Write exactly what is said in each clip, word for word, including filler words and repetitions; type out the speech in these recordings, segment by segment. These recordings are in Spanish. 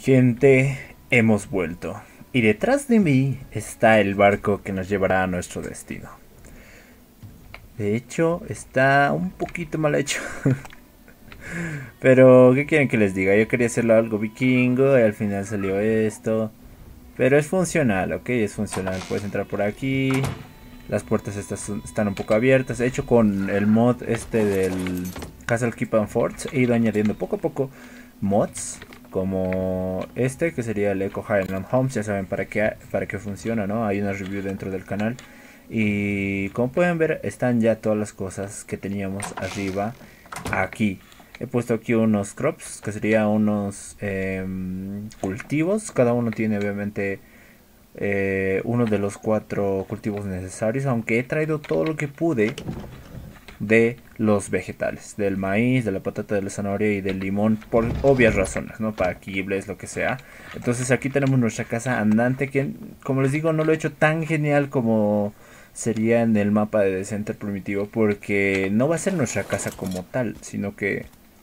Gente, hemos vuelto. Y detrás de mí está el barco que nos llevará a nuestro destino. De hecho, está un poquito mal hecho. Pero, ¿qué quieren que les diga? Yo quería hacerlo algo vikingo y al final salió esto. Pero es funcional, ¿ok? Es funcional. Puedes entrar por aquí. Las puertas estas están un poco abiertas. He hecho con el mod este del Castle Keep and Forts. He ido añadiendo poco a poco mods. Como este, que sería el Echo Highland Homes. Ya saben para qué, para qué funciona, ¿no? Hay una review dentro del canal. Y como pueden ver, están ya todas las cosas que teníamos arriba aquí. He puesto aquí unos crops, que serían unos eh, cultivos. Cada uno tiene obviamente eh, uno de los cuatro cultivos necesarios. Aunque he traído todo lo que pude de los vegetales. Del maíz, de la patata, de la zanahoria y del limón. Por obvias razones, ¿no? Para quibles, lo que sea. Entonces aquí tenemos nuestra casa andante. Que como les digo, no lo he hecho tan genial como sería en el mapa de The Center Primitivo. Porque no va a ser nuestra casa como tal, sino que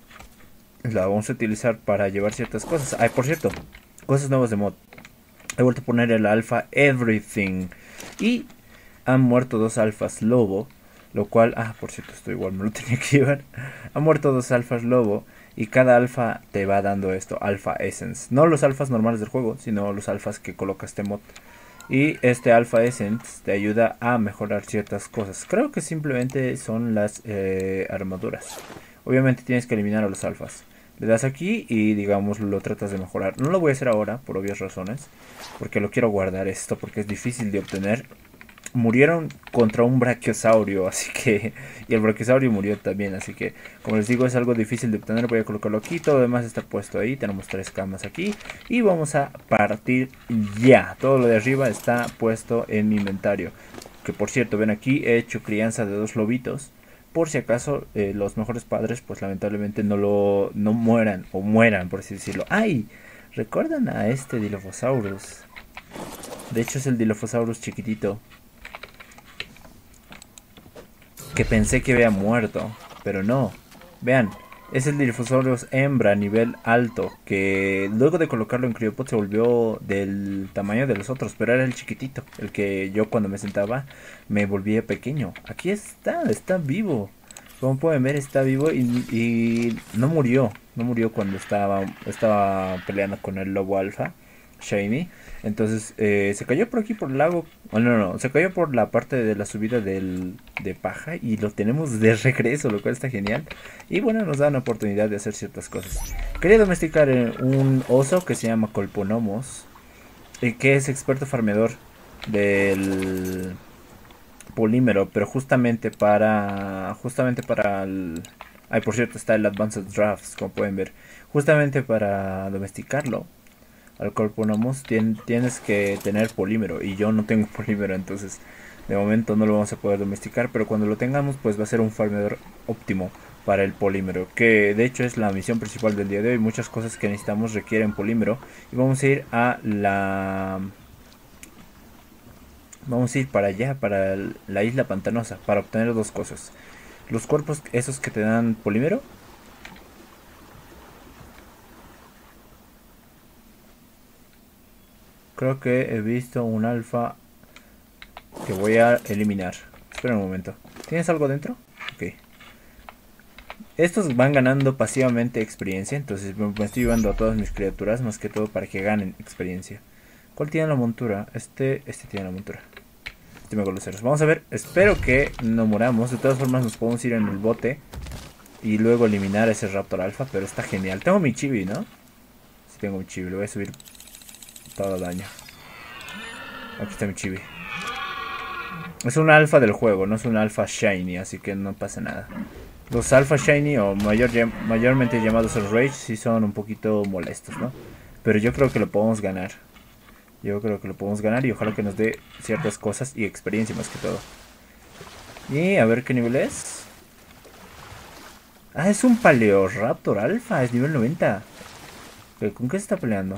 la vamos a utilizar para llevar ciertas cosas. Ay, por cierto, cosas nuevas de mod. He vuelto a poner el alfa Everything. Y han muerto dos alfas lobo. Lo cual, ah, por cierto, esto igual me lo tenía que llevar. Han muerto dos alfas lobo. Y cada alfa te va dando esto, alfa essence. No los alfas normales del juego, sino los alfas que coloca este mod. Y este alfa essence te ayuda a mejorar ciertas cosas. Creo que simplemente son las eh, armaduras. Obviamente tienes que eliminar a los alfas. Le das aquí y digamos lo tratas de mejorar. No lo voy a hacer ahora por obvias razones. Porque lo quiero guardar esto porque es difícil de obtener. Murieron contra un brachiosaurio, así que... Y el brachiosaurio murió también, así que... Como les digo, es algo difícil de obtener. Voy a colocarlo aquí, todo lo demás está puesto ahí. Tenemos tres camas aquí. Y vamos a partir ya. Todo lo de arriba está puesto en mi inventario. Que por cierto, ven aquí, he hecho crianza de dos lobitos. Por si acaso eh, los mejores padres pues lamentablemente no lo no mueran o mueran, por así decirlo. ¡Ay! ¿Recuerdan a este Dilophosaurus? De hecho es el Dilophosaurus chiquitito, que pensé que había muerto, pero no. Vean, es el Dilophosaurus hembra a nivel alto, que luego de colocarlo en Cryopod se volvió del tamaño de los otros, pero era el chiquitito, el que yo cuando me sentaba me volvía pequeño. Aquí está, está vivo. Como pueden ver, está vivo y, y no murió. No murió cuando estaba, estaba peleando con el lobo alfa, Shiny. Entonces eh, se cayó por aquí por el lago. Oh, no, no, no, se cayó por la parte de la subida del, de paja. Y lo tenemos de regreso, lo cual está genial. Y bueno, nos da una oportunidad de hacer ciertas cosas. Quería domesticar un oso que se llama Colponomos, y que es experto farmeador del polímero, pero justamente para justamente para el... Ay, por cierto, está el Advanced Drafts, como pueden ver. Justamente para domesticarlo al Corponomos tien, tienes que tener polímero, y yo no tengo polímero, entonces de momento no lo vamos a poder domesticar, pero cuando lo tengamos pues va a ser un farmeador óptimo para el polímero, que de hecho es la misión principal del día de hoy. Muchas cosas que necesitamos requieren polímero y vamos a ir a la... Vamos a ir para allá, para la isla pantanosa, para obtener dos cosas. Los cuerpos esos que te dan polímero. Creo que he visto un alfa que voy a eliminar. Espera un momento. ¿Tienes algo dentro? Ok. Estos van ganando pasivamente experiencia, entonces me estoy llevando a todas mis criaturas, más que todo para que ganen experiencia. ¿Cuál tiene la montura? Este, este tiene la montura. Este me goloseros. Vamos a ver, espero que no muramos. De todas formas nos podemos ir en el bote y luego eliminar a ese Raptor Alpha, pero está genial. Tengo mi chibi, ¿no? Sí tengo mi chibi, le voy a subir todo el daño. Aquí está mi chibi. Es un alfa del juego, no es un alfa shiny, así que no pasa nada. Los alfa shiny o mayor, mayormente llamados el rage sí son un poquito molestos, ¿no? Pero yo creo que lo podemos ganar. Yo creo que lo podemos ganar y ojalá que nos dé ciertas cosas y experiencia más que todo. Y a ver qué nivel es. Ah, es un Paleoraptor alfa, es nivel noventa. ¿Con qué se está peleando?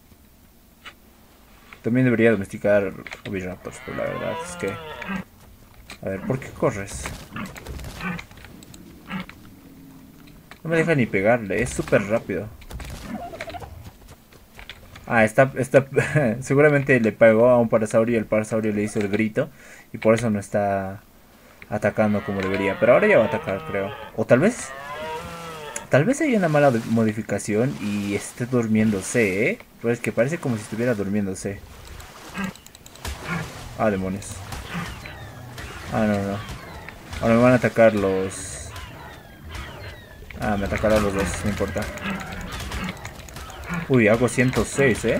También debería domesticar Oviraptors, pero la verdad es que... A ver, ¿por qué corres? No me deja ni pegarle, es súper rápido. Ah, está, está seguramente le pegó a un parasaurio y el parasaurio le hizo el grito y por eso no está atacando como debería. Pero ahora ya va a atacar, creo. O tal vez, tal vez haya una mala modificación y esté durmiéndose, ¿eh? Pues que parece como si estuviera durmiéndose. Ah, demonios. Ah, no, no. Ahora me van a atacar los... Ah, me atacarán los dos, no importa. Uy, hago ciento seis, ¿eh?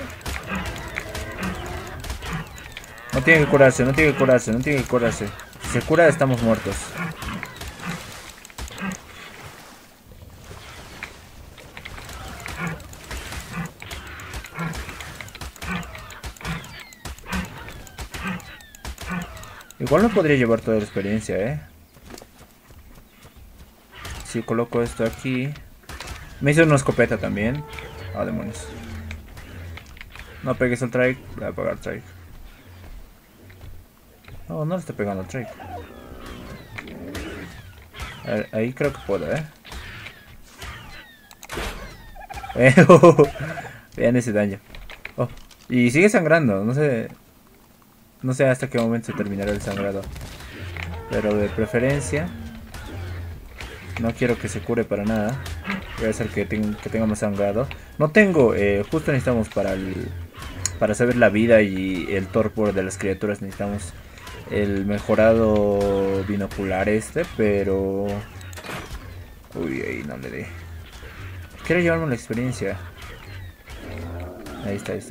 No tiene que curarse, no tiene que curarse, no tiene que curarse. Si se cura, estamos muertos. Igual no podría llevar toda la experiencia, ¿eh? Si coloco esto aquí... Me hizo una escopeta también. Ah, demonios. No pegues al trike. Voy a pegar al trike. No, no le estoy pegando al trike. A ver, ahí creo que puedo, ¿eh? eh Vean ese daño. Oh, y sigue sangrando. No sé... No sé hasta qué momento se terminará el sangrado. Pero de preferencia... No quiero que se cure para nada. Voy a hacer que, ten que tenga más sangrado. No tengo, eh, justo necesitamos para el, para saber la vida y el torpor de las criaturas. Necesitamos el mejorado binocular este, pero... Uy, ahí no le dé. Quiero llevarme la experiencia. Ahí está, ahí está.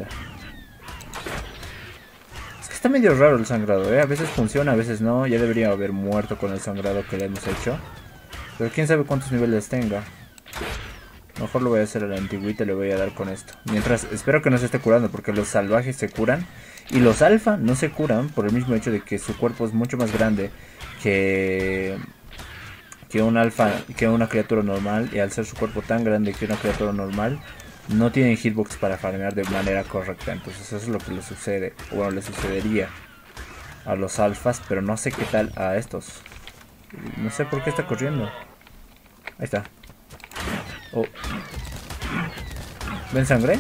Es que está medio raro el sangrado, ¿eh? A veces funciona, a veces no. Ya debería haber muerto con el sangrado que le hemos hecho. Pero quién sabe cuántos niveles tenga. Mejor lo voy a hacer a la antigüita y le voy a dar con esto. Mientras, espero que no se esté curando, porque los salvajes se curan. Y los alfa no se curan por el mismo hecho de que su cuerpo es mucho más grande que, que un alfa, que una criatura normal. Y al ser su cuerpo tan grande que una criatura normal, no tienen hitbox para farmear de manera correcta. Entonces eso es lo que le sucede, o bueno, le sucedería a los alfas, pero no sé qué tal a estos. No sé por qué está corriendo. Ahí está. Oh. ¿Ven sangre?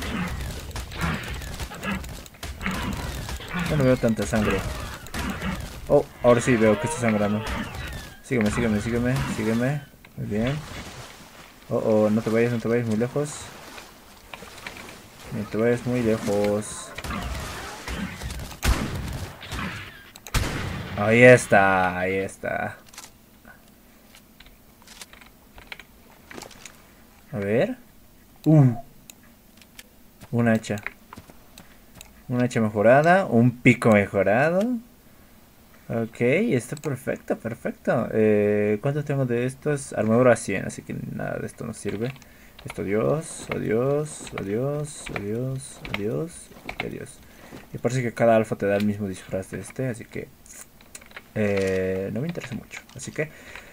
Yo no veo tanta sangre. Oh, ahora sí veo que está sangrando. Sígueme, sígueme, sígueme, sígueme. Muy bien. Oh, oh, no te vayas, no te vayas muy lejos. No te vayas muy lejos. Ahí está, ahí está. A ver. Uh. Un hacha. Un hacha mejorada. Un pico mejorado. Ok, está perfecto, perfecto. Eh, ¿Cuánto tengo de estos? Armadura cien, así que nada de esto nos sirve. Esto, adiós, adiós, adiós, adiós, adiós y adiós. Y parece que cada alfa te da el mismo disfraz de este, así que... Eh, no me interesa mucho. Así que...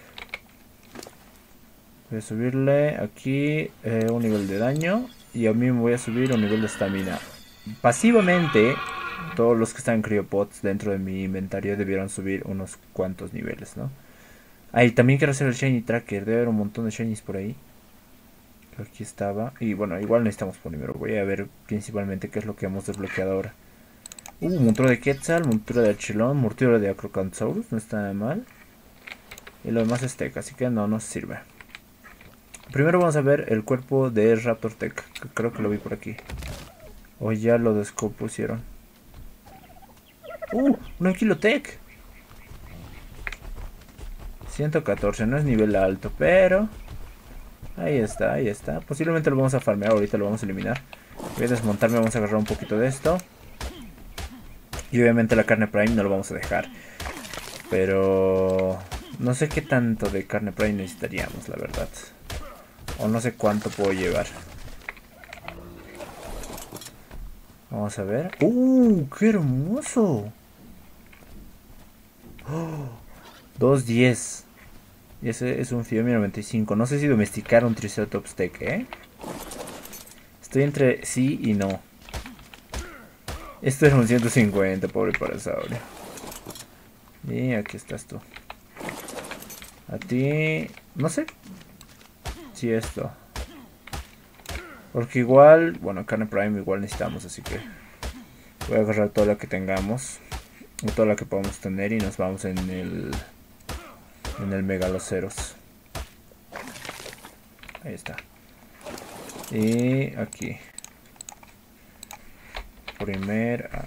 Voy a subirle aquí eh, un nivel de daño. Y a mí me voy a subir un nivel de estamina. Pasivamente, todos los que están en cryopods dentro de mi inventario debieron subir unos cuantos niveles, ¿no? Ah, y también quiero hacer el Shiny Tracker. Debe haber un montón de Shinies por ahí. Aquí estaba. Y bueno, igual necesitamos primero. Voy a ver principalmente qué es lo que hemos desbloqueado ahora. Uh, montura de Quetzal, montura de Archelon, montura de Acrocantsaurus. No está nada mal. Y lo demás es Tech, así que no nos sirve. Primero vamos a ver el cuerpo de Raptor Tech, que creo que lo vi por aquí. O ya lo descompusieron. Uh, un Anquilotech. ciento catorce, no es nivel alto, pero... Ahí está, ahí está. Posiblemente lo vamos a farmear, ahorita lo vamos a eliminar. Voy a desmontarme, vamos a agarrar un poquito de esto. Y obviamente la carne Prime no lo vamos a dejar. Pero... no sé qué tanto de carne Prime necesitaríamos, la verdad. O no sé cuánto puedo llevar. Vamos a ver. ¡Uh! ¡Qué hermoso! Oh, dos diez. Y ese es un Fiomia noventa y cinco. No sé si domesticar un Triceratops Tech, ¿eh? Estoy entre sí y no. Esto es un ciento cincuenta, pobre Parasaurio. Y aquí estás tú. A ti... no sé. Si esto. Porque igual, bueno, carne prime igual necesitamos, así que voy a agarrar todo lo que tengamos. O todo lo que podamos tener y nos vamos en el... En el megaloceros. Ahí está. Y aquí. Primera.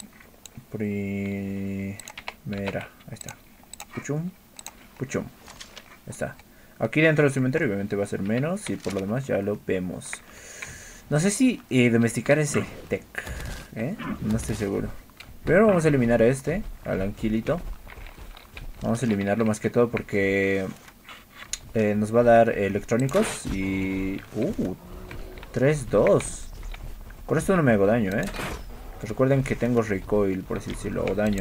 Primera. Ahí está. Puchum. Puchum. Ahí está. Aquí dentro del cementerio obviamente va a ser menos. Y por lo demás ya lo vemos. No sé si eh, domesticar ese tech. ¿Eh? No estoy seguro. Primero vamos a eliminar a este. Al anquilito. Vamos a eliminarlo más que todo porque eh, nos va a dar electrónicos y... Uh, tres dos. Con esto no me hago daño, ¿eh? Pues recuerden que tengo recoil, por así decirlo, o daño.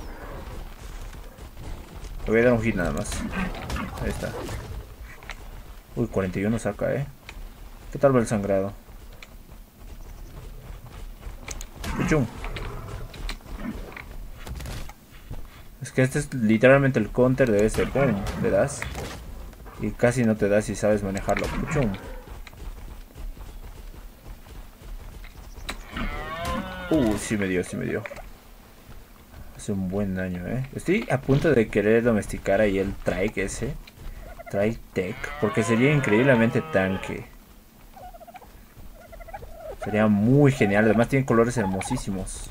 Le voy a dar un hit nada más. Ahí está. Uy, cuarenta y uno saca, ¿eh? ¿Qué tal va el sangrado? ¡Puchum! Es que este es literalmente el counter de ese. ¡Pum! Le das. Y casi no te das si sabes manejarlo. ¡Puchum! Uh, sí me dio, sí me dio. Hace un buen daño, eh. Estoy a punto de querer domesticar ahí el Trike ese. Trike Tech. Porque sería increíblemente tanque. Sería muy genial. Además tiene colores hermosísimos.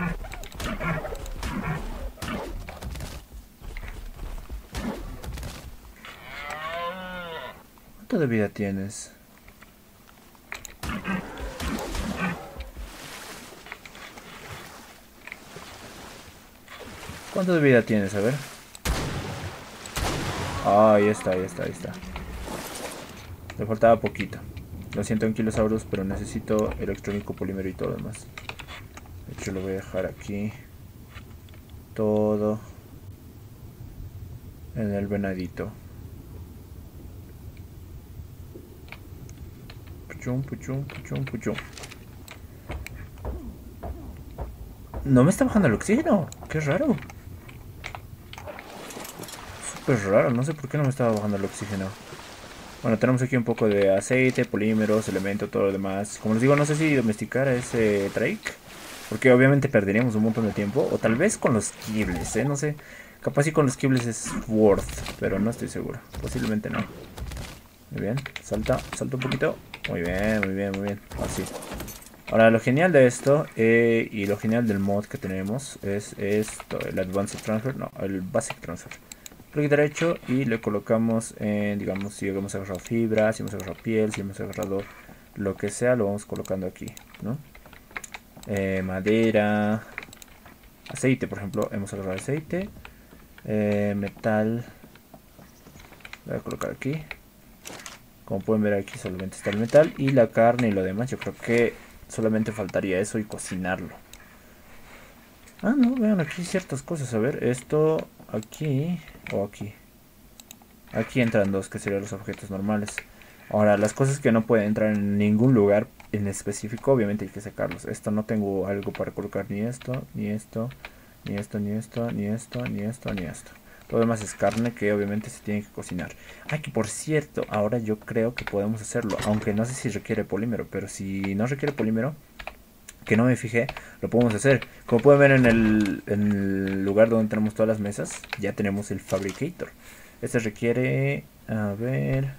¿Cuánto de vida tienes? ¿Cuánto de vida tienes? A ver. Ah, ahí está, ahí está, ahí está. Le faltaba poquito. Lo siento, anquilosaurus, pero necesito electrónico, polímero y todo lo demás. De hecho, lo voy a dejar aquí. Todo. En el venadito. Puchum, puchum, puchum, puchum. No me está bajando el oxígeno. Qué raro. Súper raro. No sé por qué no me estaba bajando el oxígeno. Bueno, tenemos aquí un poco de aceite, polímeros, elemento, todo lo demás. Como les digo, no sé si domesticar a ese Drake. Porque obviamente perderíamos un montón de tiempo. O tal vez con los Kibbles, ¿eh? No sé. Capaz si con los Kibbles es worth. Pero no estoy seguro. Posiblemente no. Muy bien. Salta. Salta un poquito. Muy bien, muy bien, muy bien. Así. Ahora, lo genial de esto eh, y lo genial del mod que tenemos es esto. El Advanced Transfer. No, el Basic Transfer. Clic derecho y le colocamos en, digamos, si hemos agarrado fibra, si hemos agarrado piel, si hemos agarrado lo que sea, lo vamos colocando aquí, ¿no? Eh, madera, aceite, por ejemplo, hemos agarrado aceite, eh, metal, lo voy a colocar aquí. Como pueden ver aquí solamente está el metal y la carne y lo demás. Yo creo que solamente faltaría eso y cocinarlo. Ah, no, vean aquí ciertas cosas. A ver, esto aquí o aquí. Aquí entran dos, que serían los objetos normales. Ahora, las cosas que no pueden entrar en ningún lugar en específico, obviamente hay que sacarlos. Esto no tengo algo para colocar ni esto, ni esto, ni esto, ni esto, ni esto, ni esto, ni esto. Todo lo demás es carne que obviamente se tiene que cocinar. Ay, que por cierto, ahora yo creo que podemos hacerlo. Aunque no sé si requiere polímero, pero si no requiere polímero, que no me fijé, lo podemos hacer. Como pueden ver en el, en el lugar donde tenemos todas las mesas, ya tenemos el Fabricator. Este requiere, a ver,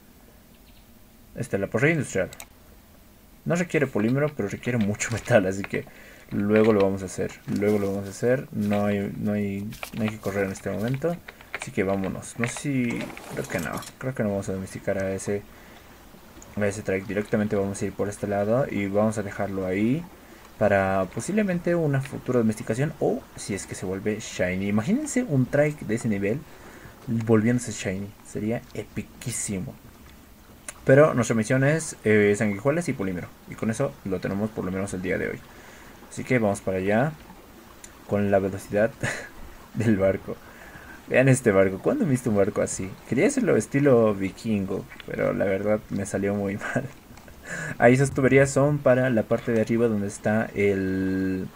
este, la porrilla industrial. No requiere polímero, pero requiere mucho metal, así que luego lo vamos a hacer. Luego lo vamos a hacer. No hay, no hay, no hay que correr en este momento. Así que vámonos. No sé si, creo que no. Creo que no vamos a domesticar a ese, a ese trike. Directamente vamos a ir por este lado y vamos a dejarlo ahí para posiblemente una futura domesticación o si es que se vuelve shiny. Imagínense un trike de ese nivel volviéndose shiny, sería epiquísimo. Pero nuestra misión es eh, sanguijuelas y polímero, y con eso lo tenemos por lo menos el día de hoy. Así que vamos para allá con la velocidad del barco. Vean este barco, ¿cuándo he visto un barco así? Quería hacerlo estilo vikingo, pero la verdad me salió muy mal. Ahí esas tuberías son para la parte de arriba donde está el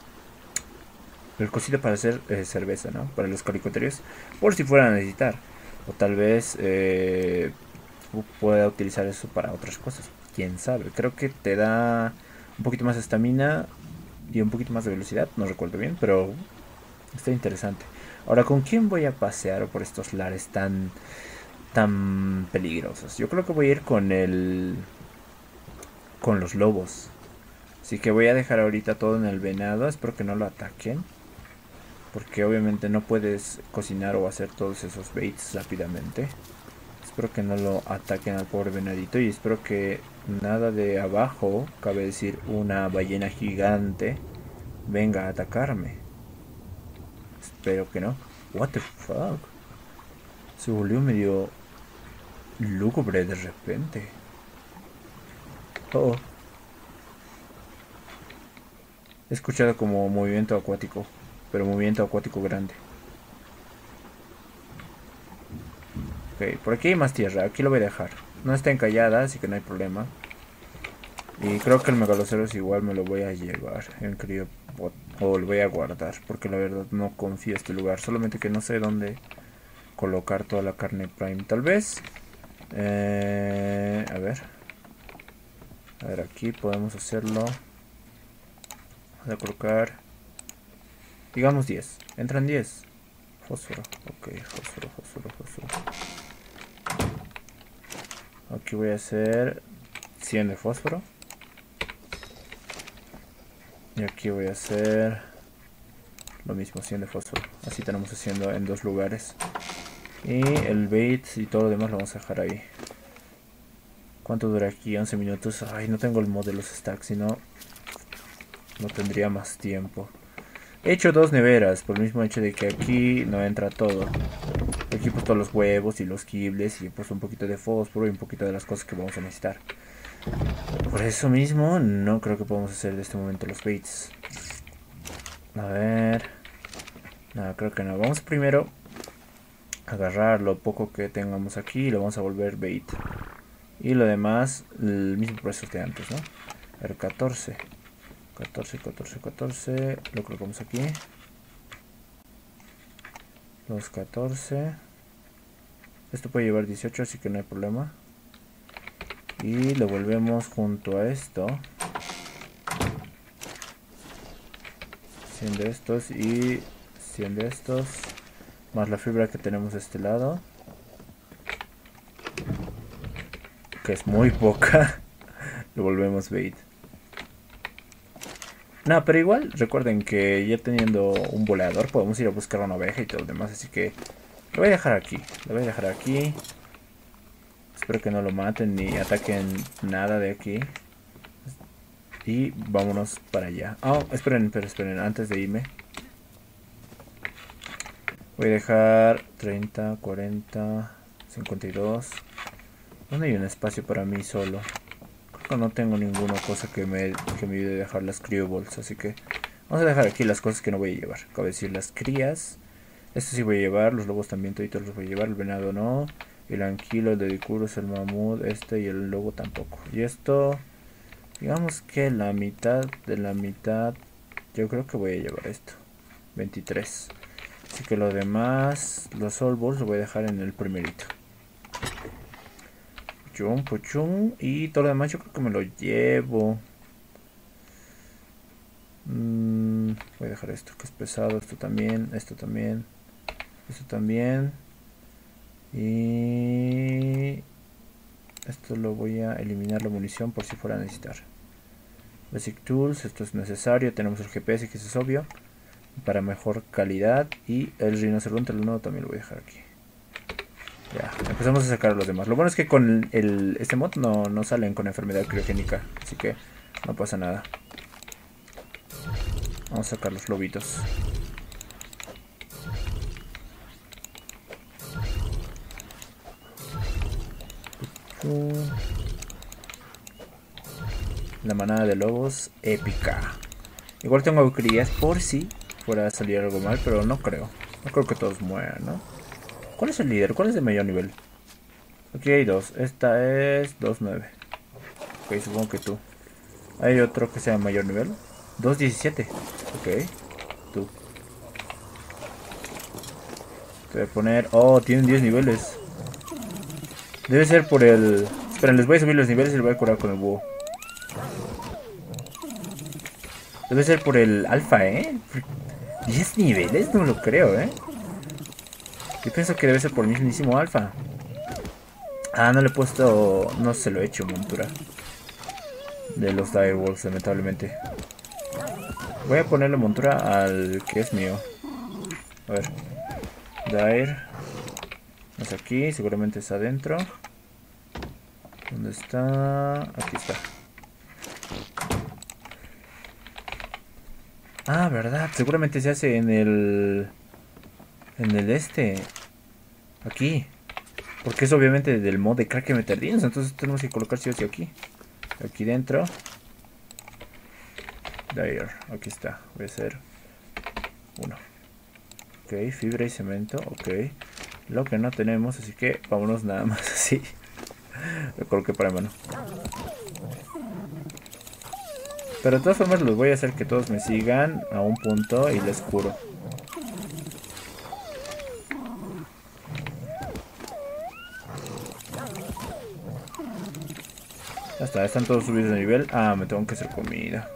el cosito para hacer eh, cerveza, ¿no? Para los calicoterios, por si fuera a necesitar. O tal vez eh, pueda utilizar eso para otras cosas. quién sabe. Creo que te da un poquito más de estamina y un poquito más de velocidad. No recuerdo bien, pero está interesante. Ahora, ¿con quién voy a pasear por estos lares tan, tan peligrosos? Yo creo que voy a ir con el... con los lobos. Así que voy a dejar ahorita todo en el venado. Espero que no lo ataquen. Porque obviamente no puedes cocinar o hacer todos esos baits rápidamente. Espero que no lo ataquen al pobre venadito. Y espero que nada de abajo, cabe decir una ballena gigante, venga a atacarme. Espero que no. What the fuck. Se volvió medio lúgubre de repente. Oh. He escuchado como movimiento acuático. Pero movimiento acuático grande. Ok, por aquí hay más tierra. Aquí lo voy a dejar. No está encallada, así que no hay problema. Y creo que el megaloceros igual me lo voy a llevar en criopod. O lo voy a guardar. Porque la verdad no confío en este lugar. Solamente que no sé dónde colocar toda la carne prime. Tal vez. Eh, a ver. A ver, aquí podemos hacerlo. Vamos a colocar. Digamos diez. Entran diez. Fósforo. Ok, fósforo, fósforo, fósforo. Aquí voy a hacer cien de fósforo. Y aquí voy a hacer lo mismo, cien de fósforo. Así tenemos haciendo en dos lugares. Y el bait y todo lo demás lo vamos a dejar ahí. ¿Cuánto dura aquí? once minutos. Ay, no tengo el mod de los stacks, si no, no tendría más tiempo. He hecho dos neveras por el mismo hecho de que aquí no entra todo. Aquí he puesto los huevos y los kibbles y he puesto un poquito de fósforo y un poquito de las cosas que vamos a necesitar. Por eso mismo no creo que podamos hacer de este momento los baits. A ver. No, creo que no. Vamos primero a agarrar lo poco que tengamos aquí y lo vamos a volver bait. Y lo demás, el mismo proceso que antes, ¿no? A ver, catorce. catorce, catorce, catorce. Lo colocamos aquí. Los catorce. Esto puede llevar dieciocho, así que no hay problema. Y lo volvemos junto a esto. cien de estos y cien de estos. Más la fibra que tenemos de este lado. Que es muy poca. Lo volvemos bait. No, pero igual recuerden que ya teniendo un volador podemos ir a buscar una oveja y todo lo demás. Así que lo voy a dejar aquí. Lo voy a dejar aquí. Espero que no lo maten ni ataquen nada de aquí. Y vámonos para allá. Oh, esperen, pero esperen, antes de irme. Voy a dejar treinta, cuarenta, cincuenta y dos. ¿Dónde hay un espacio para mí solo? Creo que no tengo ninguna cosa que me, que me ayude a dejar las cryoballs. Así que vamos a dejar aquí las cosas que no voy a llevar. Acabo de decir las crías. Esto sí voy a llevar, los lobos también toditos los voy a llevar. El venado no. El anquilo, el dedicurus, el mamut, este y el lobo tampoco. Y esto, digamos que la mitad de la mitad, yo creo que voy a llevar esto. veintitrés. Así que lo demás, los soul balls lo voy a dejar en el primerito. Puchum, puchum. Y todo lo demás yo creo que me lo llevo. Mm, voy a dejar esto que es pesado, esto también, esto también, esto también. Y esto lo voy a eliminar la munición por si fuera a necesitar. Basic Tools, esto es necesario. Tenemos el G P S que es obvio para mejor calidad. Y el rinoceronte luno también lo voy a dejar aquí. Ya, empezamos a sacar los demás. Lo bueno es que con el, este mod no, no salen con enfermedad criogénica, así que no pasa nada. Vamos a sacar los lobitos. La manada de lobos épica. Igual tengo crías por si fuera a salir algo mal, pero no creo. No creo que todos mueran, ¿no? ¿Cuál es el líder? ¿Cuál es de mayor nivel? Aquí hay dos. Esta es dos nueve. Ok, supongo que tú. Hay otro que sea de mayor nivel. dos diecisiete. Ok. Tú. Te voy a poner... Oh, tienen diez niveles. Debe ser por el Esperen, les voy a subir los niveles y les voy a curar con el búho. Debe ser por el alfa, ¿eh? diez niveles, no lo creo, ¿eh? Yo pienso que debe ser por el mismísimo alfa. Ah, no le he puesto... No se lo he hecho montura de los Direwolves, lamentablemente. Voy a ponerle montura al que es mío. A ver. Dire. Es aquí, seguramente es adentro. ¿Dónde está? Aquí está. Ah, verdad, seguramente se hace en el... En el este. Aquí. Porque es obviamente del mod de Crack Metardines. Entonces tenemos que colocar sí o sí aquí. Aquí dentro. There. Aquí está. Voy a hacer uno. Ok, fibra y cemento. Ok. Lo que no tenemos, así que vámonos nada más así. Lo coloqué para mano. Pero de todas formas los voy a hacer que todos me sigan a un punto y les curo. Ya está, están todos subidos de nivel. Ah, me tengo que hacer comida.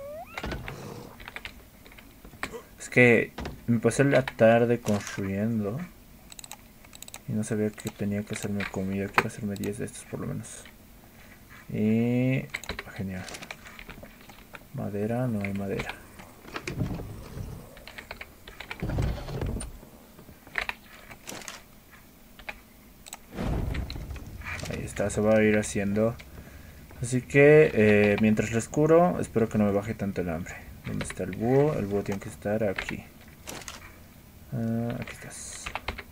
Es que me pasé la tarde construyendo y no sabía que tenía que hacerme comida. Quiero hacerme diez de estos por lo menos. Y... genial. Madera, no hay madera. Ahí está, se va a ir haciendo. Así que eh, mientras les curo, espero que no me baje tanto el hambre. ¿Dónde está el búho? El búho tiene que estar aquí. Uh, aquí estás.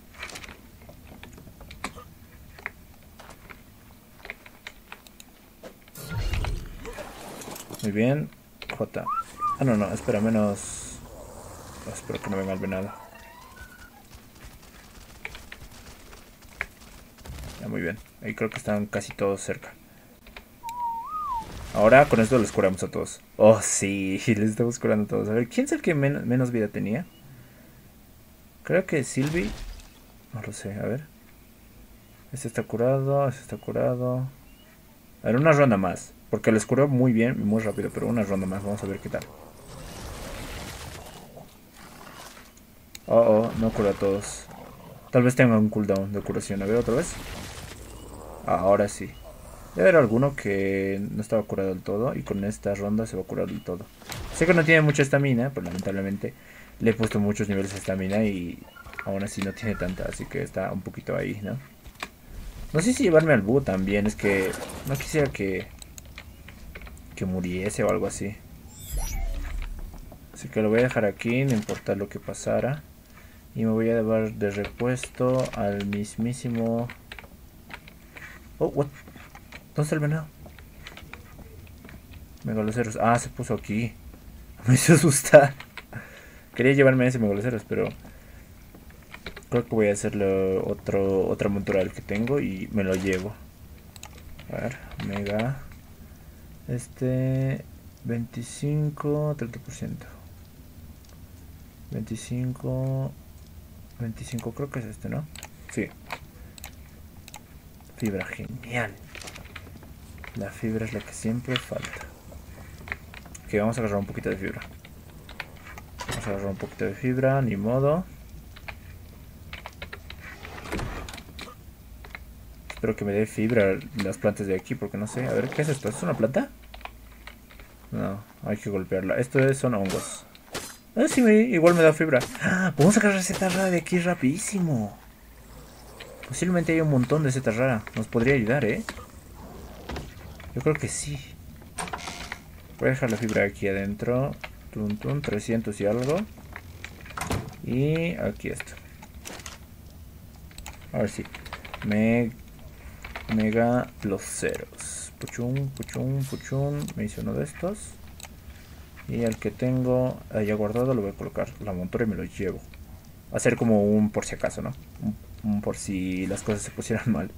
Muy bien. J. Ah, no, no, espera, menos... Oh, espero que no venga el venado. Ya, muy bien. Ahí creo que están casi todos cerca. Ahora con esto les curamos a todos. Oh, sí, les estamos curando a todos. A ver, ¿quién es el que men menos vida tenía? Creo que Sylvie. No lo sé, a ver. Este está curado, este está curado. A ver, una ronda más. Porque les curó muy bien y muy rápido, pero una ronda más. Vamos a ver qué tal. Oh, oh, no cura a todos. Tal vez tenga un cooldown de curación. A ver, otra vez. Ahora sí. Debe haber alguno que no estaba curado del todo y con esta ronda se va a curar del todo. Sé que no tiene mucha estamina, pero lamentablemente le he puesto muchos niveles de estamina y aún así no tiene tanta, así que está un poquito ahí, ¿no? No sé si llevarme al búho también, es que no quisiera que que muriese o algo así. Así que lo voy a dejar aquí, no importa lo que pasara. Y me voy a llevar de repuesto al mismísimo... Oh, what? ¿Dónde está el venado? Megaloceros. Ah, se puso aquí. Me hizo asustar. Quería llevarme a ese megaloceros, pero creo que voy a hacerle otro, otra montura al que tengo y me lo llevo. A ver, mega. Este... veinticinco, treinta por ciento. veinticinco... veinticinco creo que es este, ¿no? Sí. Fibra, genial. La fibra es la que siempre falta. Ok, vamos a agarrar un poquito de fibra. Vamos a agarrar un poquito de fibra, ni modo. Espero que me dé fibra las plantas de aquí, porque no sé. A ver, ¿qué es esto? ¿Es una planta? No, hay que golpearla. Esto es, son hongos. Ah, sí, me, igual me da fibra. Ah, vamos a agarrar esta rara de aquí rapidísimo. Posiblemente hay un montón de setas rara. Nos podría ayudar, ¿eh? Yo creo que sí. Voy a dejar la fibra aquí adentro. Tun, tun, trescientos y algo. Y aquí esto. A ver si. Me, mega los ceros. Puchun, puchun, puchun. Me hice uno de estos. Y el que tengo allá guardado lo voy a colocar la montura y me lo llevo. Va a ser como un por si acaso, ¿no? Un, un por si las cosas se pusieran mal.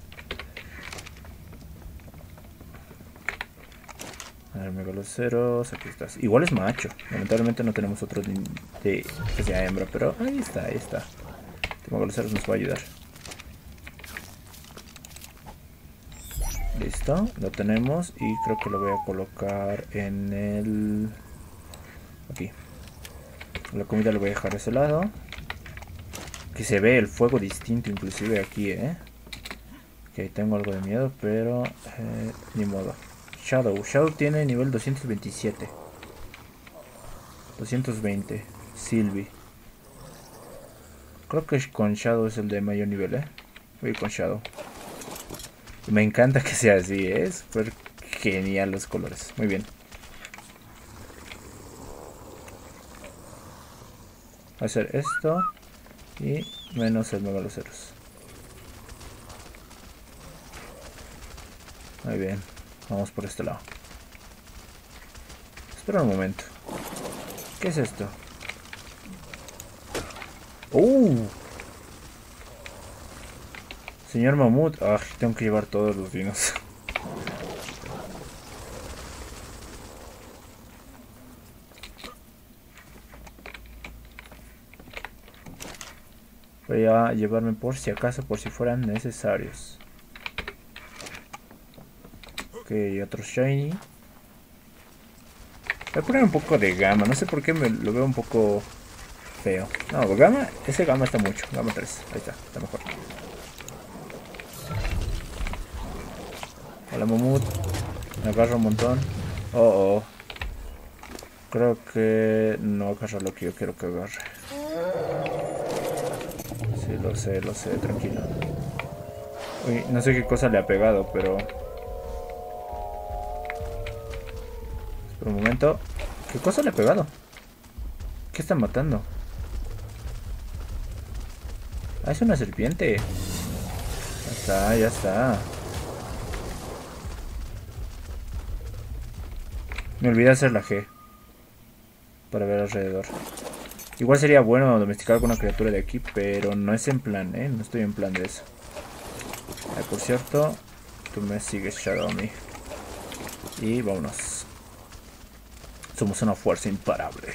A ver, megaloceros, aquí estás. Igual es macho. Lamentablemente no tenemos otro de, de que sea hembra, pero ahí está, ahí está. Este megaloceros nos va a ayudar. Listo, lo tenemos y creo que lo voy a colocar en el... Aquí. La comida lo voy a dejar de ese lado. Que se ve el fuego distinto inclusive aquí, ¿eh? Ok, tengo algo de miedo, pero... Eh, ni modo. Shadow. Shadow tiene nivel doscientos veintisiete. doscientos veinte. Sylvie. Creo que con Shadow es el de mayor nivel, ¿eh? Voy a ir con Shadow. Me encanta que sea así, ¿eh? Es súper genial los colores. Muy bien. Voy a hacer esto. Y menos el megaloceros. Muy bien. Vamos por este lado. Espera un momento. ¿Qué es esto? ¡Uh! Señor Mamut. Ah, tengo que llevar todos los vinos. Voy a llevarme por si acaso, por si fueran necesarios. Ok, otro shiny. Voy a poner un poco de gama. No sé por qué me lo veo un poco feo. No, gama, ese gama está mucho. Gama tres. Ahí está, está mejor. Hola Mamut. Me agarra un montón. Oh, oh. Creo que no agarra lo que yo quiero que agarre. Sí, lo sé, lo sé, tranquilo. Uy, no sé qué cosa le ha pegado, pero... Espera un momento. ¿Qué cosa le ha pegado? ¿Qué está matando? Ah, es una serpiente. Ya está, ya está. Me olvidé hacer la G. Para ver alrededor. Igual sería bueno domesticar alguna criatura de aquí, pero no es en plan, ¿eh? No estoy en plan de eso. Ay, por cierto, tú me sigues, Shadow, a mí. Y vámonos. Somos una fuerza imparable.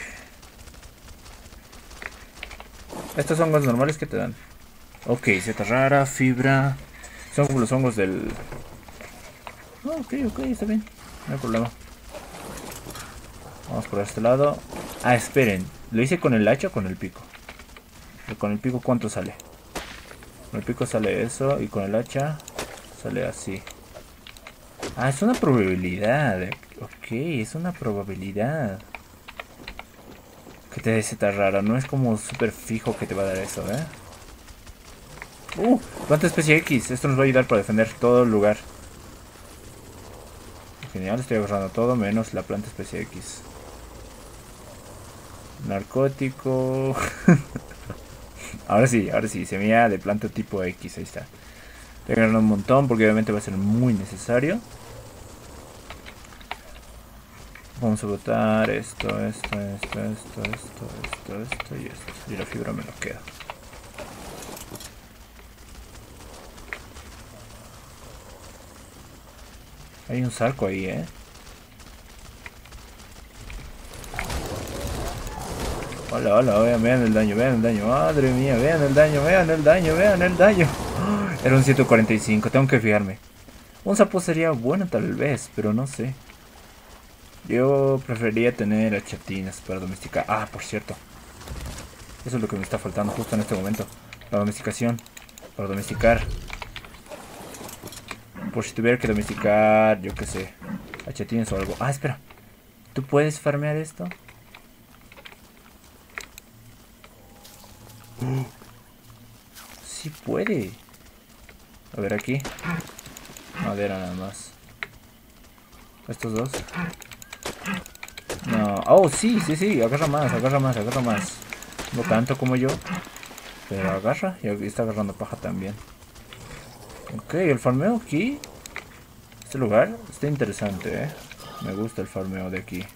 Estos hongos normales que te dan. Ok, seta rara, fibra. Son como los hongos del... Oh, ok, ok, está bien. No hay problema. Vamos por este lado. Ah, esperen. ¿Lo hice con el hacha o con el pico? ¿Y con el pico cuánto sale? Con el pico sale eso y con el hacha sale así. Ah, es una probabilidad. Ok, es una probabilidad. Que te dé seta rara. No es como súper fijo que te va a dar eso, ¿eh? Uh, planta especie X. Esto nos va a ayudar para defender todo el lugar. Genial, estoy agarrando todo menos la planta especie X. Narcótico. Ahora sí, ahora sí, semilla de planta tipo X, ahí está. Estoy agarrando un montón porque obviamente va a ser muy necesario. Vamos a botar esto, esto, esto, esto, esto, esto, esto y esto. Y la fibra me lo queda. Hay un saco ahí, eh. Hola, hola, vean, vean el daño, vean el daño. Madre mía, vean el daño, vean el daño, vean el daño. Era un ciento cuarenta y cinco, tengo que fijarme. Un sapo sería bueno tal vez, pero no sé. Yo preferiría tener a chatinas para domesticar. Ah, por cierto. Eso es lo que me está faltando justo en este momento. La domesticación. Para domesticar. Por si tuviera que domesticar, yo qué sé, a chatines o algo. Ah, espera. ¿Tú puedes farmear esto? Uh, sí puede. A ver aquí. Madera nada más. Estos dos. No. Oh, sí, sí, sí. Agarra más, agarra más, agarra más. No tanto como yo. Pero agarra. Y está agarrando paja también. Ok, el farmeo aquí. Este lugar está interesante, eh. Me gusta el farmeo de aquí.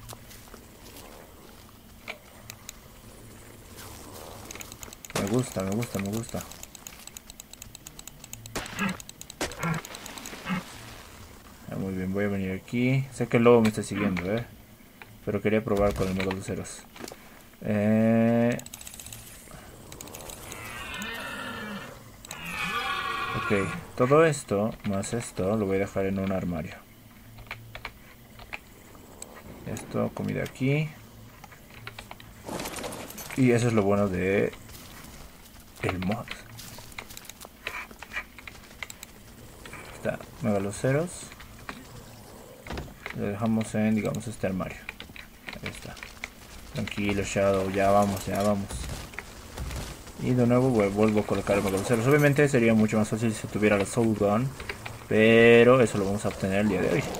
Me gusta, me gusta, me gusta. Ah, muy bien, voy a venir aquí. Sé que el lobo me está siguiendo, eh. Pero quería probar con el megaloceros. Eh... Ok, todo esto, más esto, lo voy a dejar en un armario. Esto, comida aquí. Y eso es lo bueno de el mod. Está, megaloceros. Lo dejamos en, digamos, este armario. Ahí está. Tranquilo, Shadow, ya vamos, ya vamos. Y de nuevo vuelvo a colocar el megaloceros. Obviamente sería mucho más fácil si tuviera la Soul Gun, pero eso lo vamos a obtener el día de hoy.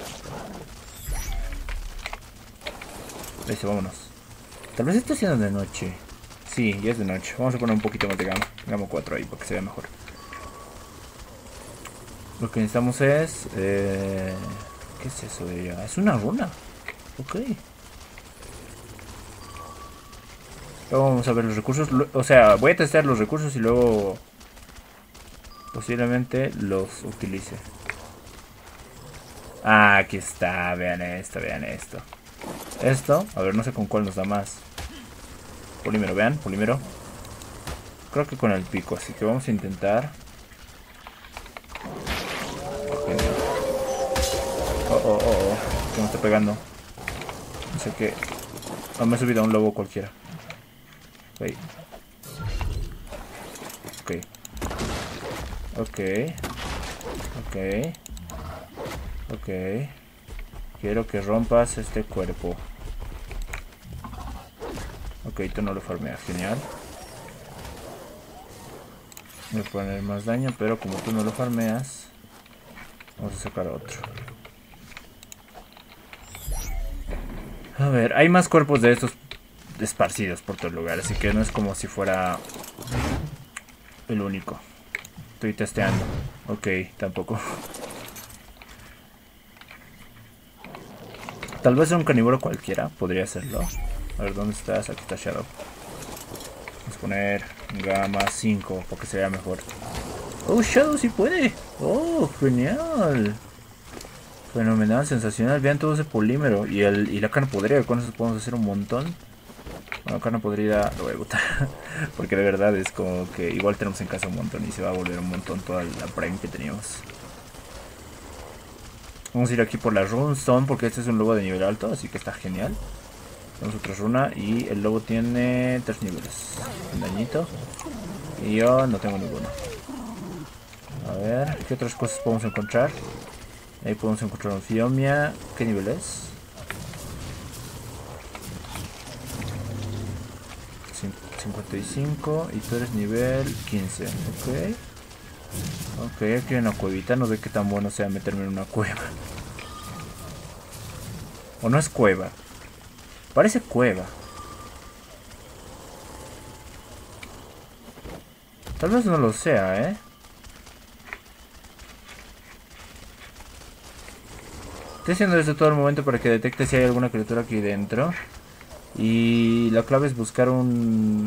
Listo, vámonos. Tal vez esté haciendo de noche. Sí, ya es de noche. Vamos a poner un poquito más de gama. Gama cuatro ahí para que se vea mejor. Lo que necesitamos es... Eh, ¿qué es eso de ella? Es una runa. Ok. Luego vamos a ver los recursos. O sea, voy a testear los recursos y luego... posiblemente los utilice. Ah, aquí está. Vean esto, vean esto. Esto, a ver, no sé con cuál nos da más. Polímero, vean, polímero. Creo que con el pico, así que vamos a intentar. Oh, oh, oh, oh. Que me está pegando. No sé qué. No, me he subido a un lobo cualquiera. Ok. Ok. Ok. Ok. Ok. Quiero que rompas este cuerpo. Ok, tú no lo farmeas, genial. Voy a poner más daño, pero como tú no lo farmeas, vamos a sacar otro. A ver, hay más cuerpos de estos esparcidos por todo el lugar, así que no es como si fuera el único. Estoy testeando. Ok, tampoco. Tal vez un carnívoro cualquiera podría hacerlo. A ver, ¿dónde estás? Aquí está Shadow. Vamos a poner gama cinco para que se vea mejor. Oh, Shadow sí puede. Oh, genial. Fenomenal, sensacional. Vean todo ese polímero. Y, el, y la carne podrida. Con eso podemos hacer un montón. Bueno, carne podrida lo voy a botar. Porque de verdad es como que igual tenemos en casa un montón. Y se va a volver un montón toda la prime que teníamos. Vamos a ir aquí por la runestone. Porque este es un lobo de nivel alto. Así que está genial. Tenemos otra runa. Y el lobo tiene tres niveles. Un dañito. Y yo no tengo ninguno. A ver, ¿qué otras cosas podemos encontrar? Ahí podemos encontrar un Fiomia. ¿Qué nivel es? cincuenta y cinco. Y tú eres nivel quince. Ok. Ok, aquí hay una cuevita. No sé qué tan bueno sea meterme en una cueva. O no es cueva. Parece cueva. Tal vez no lo sea, ¿eh? Estoy haciendo esto todo el momento para que detecte si hay alguna criatura aquí dentro. Y la clave es buscar un...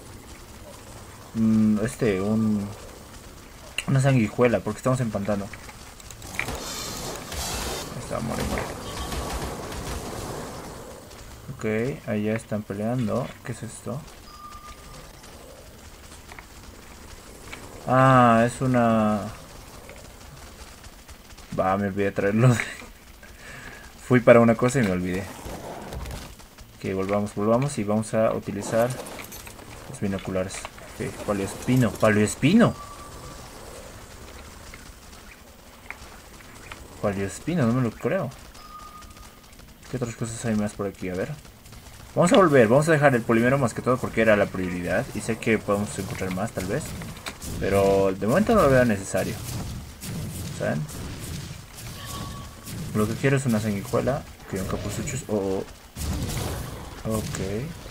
Este, un... Una sanguijuela, porque estamos en pantano. Ahí está, muere, muere. Ok, allá están peleando. ¿Qué es esto? Ah, es una... Va, me olvidé traerlo. Fui para una cosa y me olvidé. Ok, volvamos, volvamos y vamos a utilizar los binoculares. Ok, paleoespino, paleoespino. Paleoespino, no me lo creo. ¿Qué otras cosas hay más por aquí? A ver. Vamos a volver, vamos a dejar el polímero más que todo porque era la prioridad. Y sé que podemos encontrar más tal vez. Pero de momento no lo veo necesario. ¿Saben? Lo que quiero es una sanguijuela. Que un capuzuchos. Oh, oh. Ok.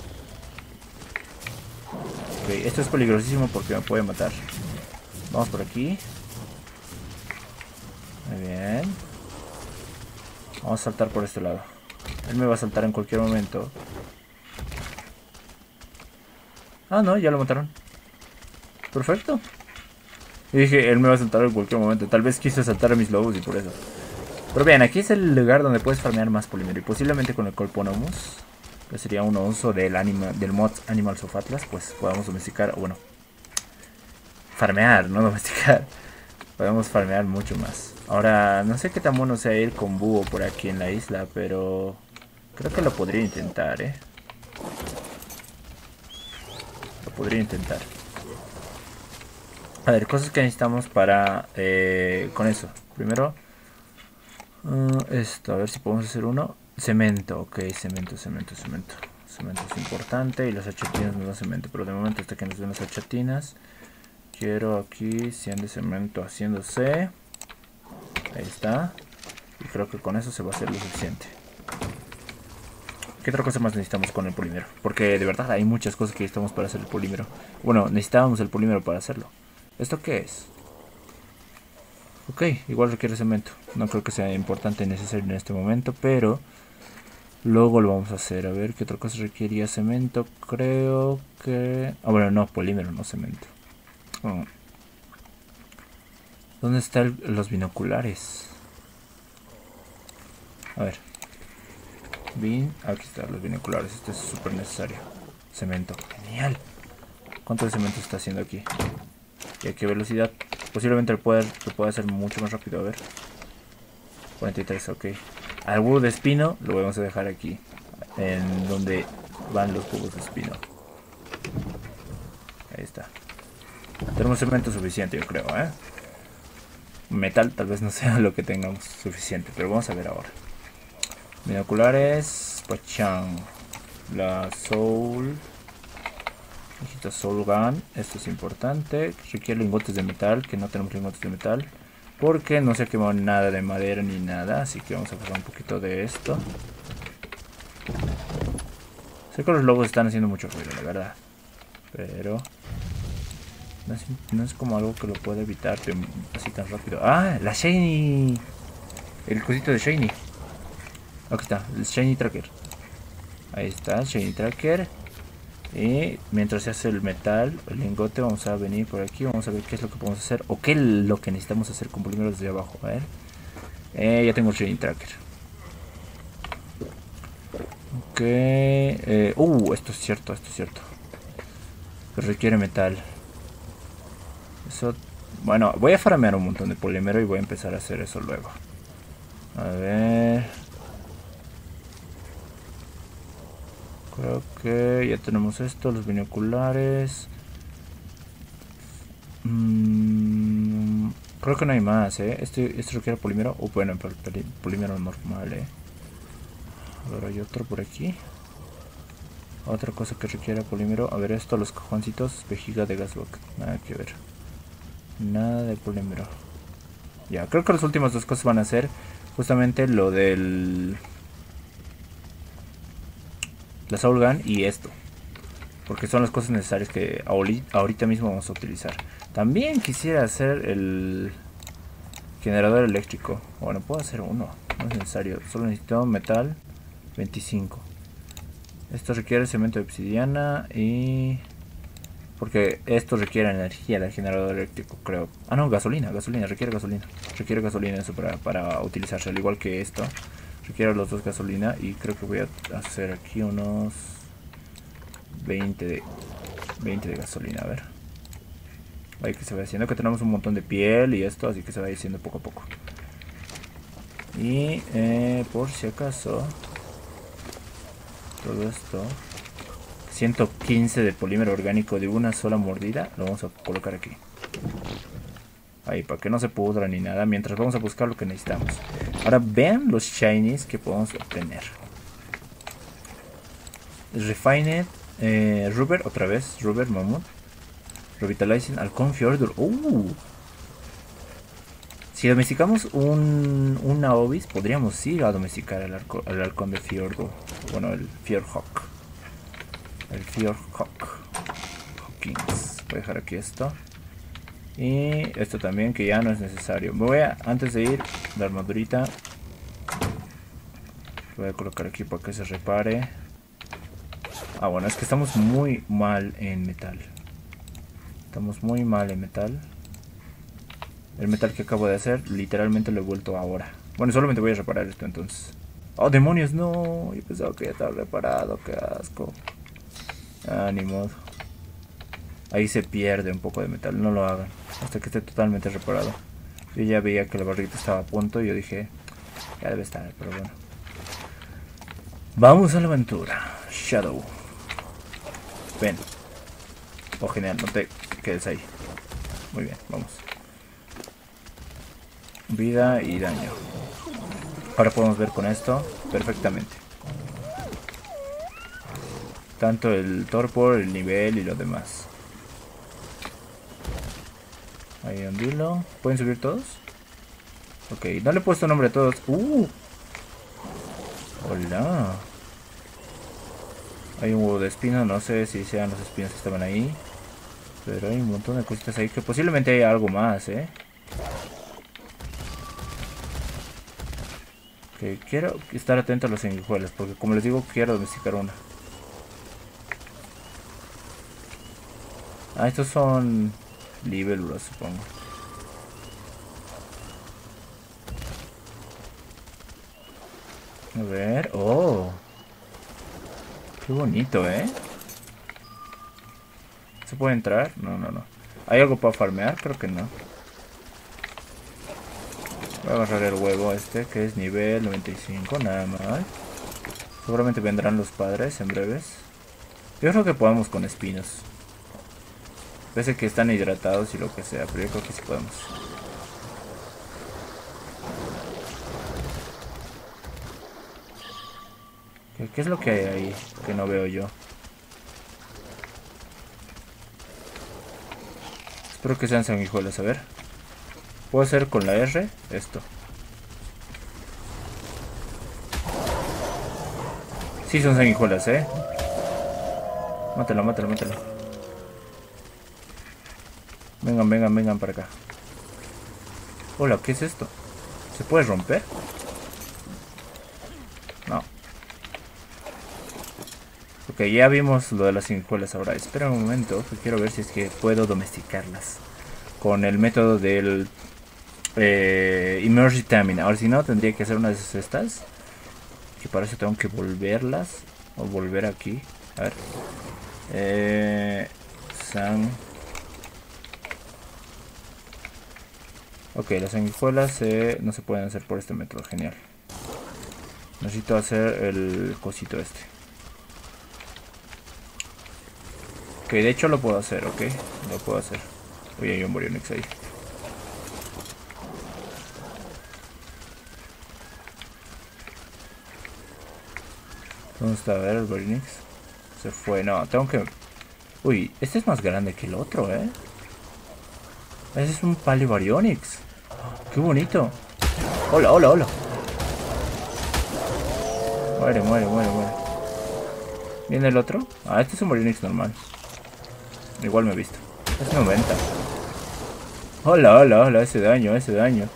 Ok, esto es peligrosísimo porque me puede matar. Vamos por aquí. Muy bien. Vamos a saltar por este lado. Él me va a saltar en cualquier momento. Ah, no, ya lo mataron. Perfecto. Y dije, él me va a saltar en cualquier momento. Tal vez quiso saltar a mis lobos y por eso. Pero bien, aquí es el lugar donde puedes farmear más polímero. Y posiblemente con el Colponomus, que sería un uso del, anima, del mod Animals of Atlas, pues podamos domesticar, o bueno, farmear, no domesticar, Podemos farmear mucho más. Ahora, no sé qué tan bueno sea ir con búho por aquí en la isla, pero creo que lo podría intentar, ¿eh? Lo podría intentar. A ver, cosas que necesitamos para... Eh, con eso. Primero, uh, esto, a ver si podemos hacer uno. Cemento, ok, cemento, cemento, cemento. Cemento es importante y las achatinas no dan cemento, pero de momento hasta que nos den las achatinas. Quiero aquí cien de cemento haciéndose. Ahí está. Y creo que con eso se va a hacer lo suficiente. ¿Qué otra cosa más necesitamos con el polímero? Porque de verdad hay muchas cosas que necesitamos para hacer el polímero. Bueno, necesitábamos el polímero para hacerlo. ¿Esto qué es? Ok, igual requiere cemento. No creo que sea importante ni necesario en este momento, pero luego lo vamos a hacer. A ver, ¿qué otra cosa requería cemento? Creo que... Ah, bueno, no, polímero, no cemento. Oh. ¿Dónde están los binoculares? A ver. Bin, aquí están los binoculares. Este es súper necesario. Cemento, genial. ¿Cuánto de cemento está haciendo aquí? ¿Y a qué velocidad? Posiblemente lo pueda, lo pueda hacer mucho más rápido. A ver. cuarenta y tres, ok. Al huevo de espino lo vamos a dejar aquí. En donde van los huevos de espino. Ahí está. Tenemos cemento suficiente, yo creo, ¿eh? Metal tal vez no sea lo que tengamos suficiente, pero vamos a ver ahora. Binoculares, pachán. La soul. Necesita soul gun, esto es importante. Requiere lingotes de metal, que no tenemos lingotes de metal. Porque no se ha quemado nada de madera ni nada, así que vamos a pasar un poquito de esto. Sé que los lobos están haciendo mucho ruido, la verdad. Pero... No es, no es como algo que lo pueda evitar así tan rápido. ¡Ah! ¡La Shiny! El cosito de Shiny. Aquí está, el Shiny Tracker. Ahí está, el Shiny Tracker. Y mientras se hace el metal, el lingote, vamos a venir por aquí. Vamos a ver qué es lo que podemos hacer. O qué es lo que necesitamos hacer con polímeros desde abajo. A ver. Eh, ya tengo el Shiny Tracker. Ok. Eh, uh, esto es cierto, esto es cierto. Pero requiere metal. Eso, bueno, voy a farmear un montón de polímero y voy a empezar a hacer eso luego. A ver. Creo que ya tenemos esto, los binoculares. Mm, creo que no hay más, ¿eh? Este, este requiere polímero. O uh, bueno, polímero normal, ¿eh? A ver, hay otro por aquí. Otra cosa que requiere polímero. A ver, esto, los cajoncitos. Vejiga de gasbox. Nada que ver. Nada de polímero. Ya, creo que las últimas dos cosas van a ser justamente lo del... la soul gun y esto. Porque son las cosas necesarias que ahorita mismo vamos a utilizar. También quisiera hacer el generador eléctrico. Bueno, puedo hacer uno. No es necesario. Solo necesito metal veinticinco. Esto requiere cemento de obsidiana y... porque esto requiere energía del generador eléctrico, creo. Ah, no, gasolina, gasolina, requiere gasolina. Requiere gasolina eso para, para utilizarse, al igual que esto. Requiere los dos gasolina y creo que voy a hacer aquí unos veinte de, veinte de gasolina, a ver. Ahí que se va haciendo, que tenemos un montón de piel y esto, así que se va haciendo poco a poco. Y eh, por si acaso, todo esto... ciento quince de polímero orgánico de una sola mordida. Lo vamos a colocar aquí. Ahí, para que no se pudra ni nada. Mientras vamos a buscar lo que necesitamos. Ahora vean los shinies que podemos obtener. Refined eh, Rubber, otra vez. Rubber, Mammoth. Revitalizing Halcón Fjordur. Uh. Si domesticamos un, una Obis, podríamos ir a domesticar al, arco, al halcón de Fjordur. Bueno, el Fjordhawk. El Fjordhawk. Hawkins. Voy a dejar aquí esto. Y esto también, que ya no es necesario. Me voy a, antes de ir, la armadurita. Voy a colocar aquí para que se repare. Ah, bueno, es que estamos muy mal en metal. Estamos muy mal en metal. El metal que acabo de hacer, literalmente lo he vuelto ahora. Bueno, solamente voy a reparar esto entonces. ¡Oh, demonios! No, yo pensaba que ya estaba reparado. ¡Qué asco! Ah, ni modo. Ahí se pierde un poco de metal, no lo hagan hasta que esté totalmente reparado. Yo ya veía que la barrita estaba a punto y yo dije, ya debe estar, pero bueno. Vamos a la aventura. Shadow. Ven. Oh, genial, no te quedes ahí. Muy bien, vamos. Vida y daño. Ahora podemos ver con esto perfectamente. Tanto el torpor, el nivel y lo demás. Ahí un dilo. ¿Pueden subir todos? Ok, no le he puesto nombre a todos. Uh. Hola. Hay un huevo de espino, no sé si sean los espinos que estaban ahí. Pero hay un montón de cositas ahí que posiblemente haya algo más, eh. Ok, quiero estar atento a los sanguijuelas, porque como les digo, quiero domesticar una. Ah, estos son libélulas, supongo. A ver, oh. Qué bonito, ¿eh? ¿Se puede entrar? No, no, no. ¿Hay algo para farmear? Creo que no. Voy a agarrar el huevo este, que es nivel noventa y cinco, nada más. Seguramente vendrán los padres en breves. Yo creo que podemos con espinos. Pese que están hidratados y lo que sea, pero yo creo que sí podemos. ¿Qué, qué es lo que hay ahí que no veo yo? Espero que sean sanguijuelas, a ver. ¿Puedo hacer con la R? Esto. Sí son sanguijuelas, eh. Mátalo, mátalo, mátalo. Vengan, vengan, vengan para acá. Hola, ¿qué es esto? ¿Se puede romper? No. Ok, ya vimos lo de las sanguijuelas ahora. Espera un momento, que quiero ver si es que puedo domesticarlas. Con el método del eh, Immersive Taming. Ahora si no, tendría que hacer una de estas. Que para eso tengo que volverlas. O volver aquí. A ver. Eh, san... Ok, las sanguijuelas eh, no se pueden hacer por este método. Genial. Necesito hacer el cosito este. Ok, de hecho lo puedo hacer, ok. Lo puedo hacer. Uy, hay un Baryonyx ahí. ¿Dónde está? A ver el Baryonyx. Se fue, no, tengo que... Uy, este es más grande que el otro, eh. Ese es un Paleo Baryonyx. Qué bonito. Hola, hola, hola. Muere, muere, muere, muere. ¿Viene el otro? Ah, este es un Baryonyx normal. Igual me he visto. Es noventa. Hola, hola, hola. Ese daño, ese daño.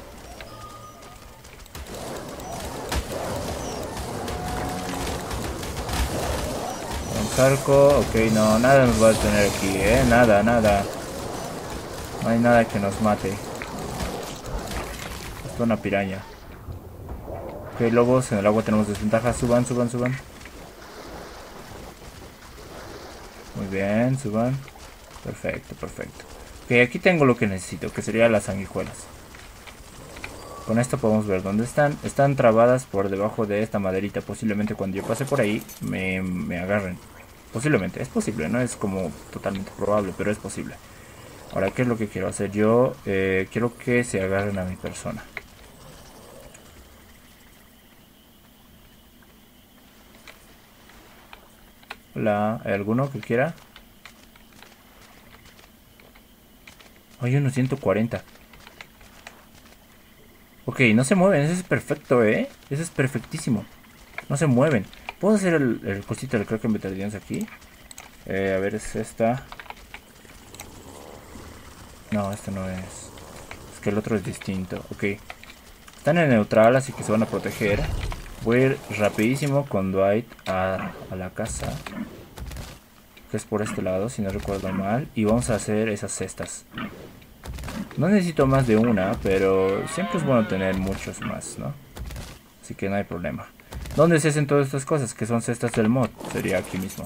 Zarco, ok, no, nada nos va a detener aquí, eh, nada, nada. No hay nada que nos mate. Esto es una piraña. Ok, lobos, en el agua tenemos desventaja, suban, suban, suban. Muy bien, suban. Perfecto, perfecto. Ok, aquí tengo lo que necesito, que sería las sanguijuelas. Con esto podemos ver dónde están. Están trabadas por debajo de esta maderita. Posiblemente cuando yo pase por ahí me, me agarren. Posiblemente, es posible, no es como totalmente probable, pero es posible. Ahora, ¿qué es lo que quiero hacer? Yo eh, quiero que se agarren a mi persona. Hola, ¿hay alguno que quiera? Hay unos ciento cuarenta. Ok, no se mueven, ese es perfecto, ¿eh? Ese es perfectísimo. No se mueven. ¿Puedo hacer el, el cosito del Kraken Betardines aquí? Eh, a ver, es esta. No, este no es. Es que el otro es distinto. Ok. Están en neutral, así que se van a proteger. Voy a ir rapidísimo con Dwight a, a la casa. Que es por este lado, si no recuerdo mal. Y vamos a hacer esas cestas. No necesito más de una, pero siempre es bueno tener muchos más, ¿no? Así que no hay problema. ¿Dónde se hacen todas estas cosas? Que son cestas del mod. Sería aquí mismo.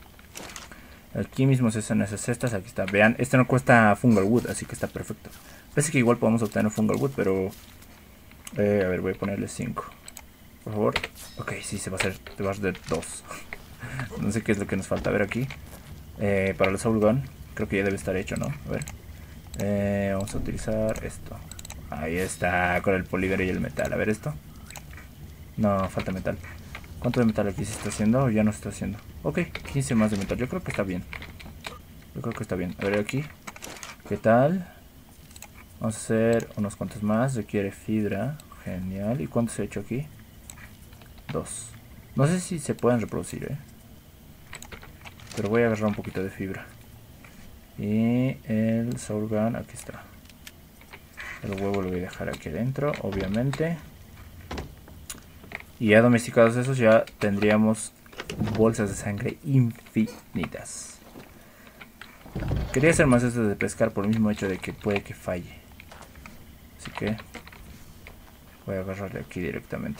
Aquí mismo se hacen esas cestas. Aquí está. Vean, este no cuesta Fungal Wood, así que está perfecto. Parece que igual podemos obtener Fungal Wood, pero... Eh, a ver, voy a ponerle cinco. Por favor. Ok, sí, se va a hacer, se va a hacer dos. No sé qué es lo que nos falta. A ver aquí. Eh, para el Soul Gun, creo que ya debe estar hecho, ¿no? A ver. Eh, vamos a utilizar esto. Ahí está, con el polímero y el metal. A ver esto. No, falta metal. ¿Cuánto de metal aquí se está haciendo o ya no se está haciendo? Ok, quince más de metal. Yo creo que está bien. Yo creo que está bien. A ver aquí. ¿Qué tal? Vamos a hacer unos cuantos más. Requiere fibra. Genial. ¿Y cuántos he hecho aquí? Dos. No sé si se pueden reproducir, ¿eh? Pero voy a agarrar un poquito de fibra. Y el Soul Gun, aquí está. El huevo lo voy a dejar aquí adentro, obviamente. Y ya domesticados esos, ya tendríamos bolsas de sangre infinitas. Quería hacer más esto de pescar por el mismo hecho de que puede que falle. Así que voy a agarrarle aquí directamente.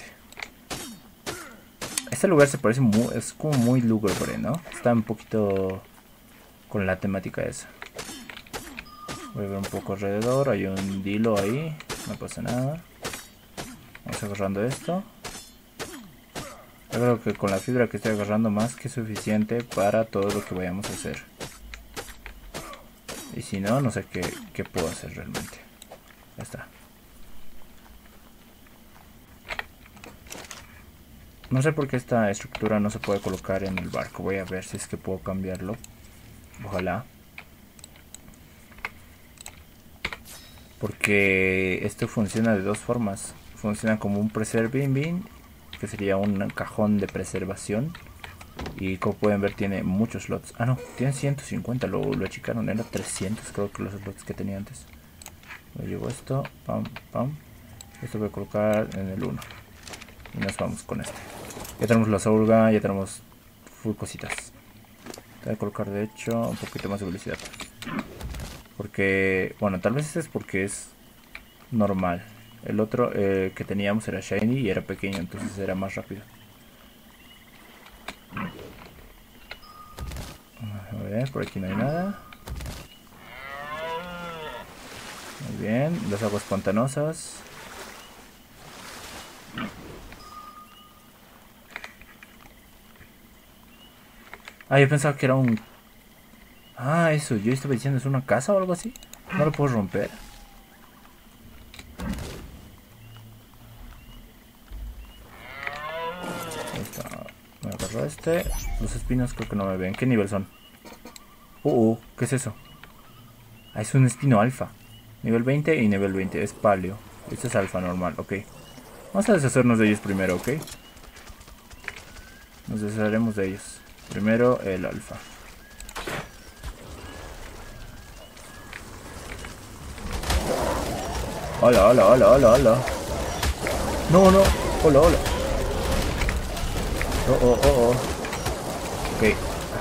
Este lugar se parece muy, es como muy lúgubre, ¿no? Está un poquito con la temática esa. Voy a ver un poco alrededor. Hay un dilo ahí. No pasa nada. Vamos agarrando esto. Yo creo que con la fibra que estoy agarrando más que suficiente para todo lo que vayamos a hacer. Y si no, no sé qué, qué puedo hacer realmente. Ya está. No sé por qué esta estructura no se puede colocar en el barco. Voy a ver si es que puedo cambiarlo. Ojalá. Porque esto funciona de dos formas. Funciona como un preserving bin, que sería un cajón de preservación. Y como pueden ver tiene muchos slots. Ah no, tiene ciento cincuenta, lo, lo achicaron, era trescientos creo que los slots que tenía antes. Me llevo esto, pam, pam. Esto voy a colocar en el uno. Y nos vamos con este. Ya tenemos la Soul Gun, ya tenemos full cositas. Voy a colocar de hecho un poquito más de velocidad. Porque, bueno, tal vez este es porque es normal. El otro eh, que teníamos era shiny y era pequeño, entonces era más rápido. A ver, por aquí no hay nada. Muy bien, las aguas pantanosas. Ah, yo pensaba que era un... Ah, eso, yo estaba diciendo, ¿es una casa o algo así? No lo puedo romper. Ahí está. Me agarro este. Los espinos creo que no me ven. ¿Qué nivel son? Uh, uh, ¿qué es eso? Ah, es un espino alfa. Nivel veinte y nivel veinte. Es paleo. Este es alfa normal, ok. Vamos a deshacernos de ellos primero, ok. Nos desharemos de ellos. Primero el alfa. Hola, hola, hola, hola, hola. No, no. Hola, hola. Oh, oh, oh, oh. Ok.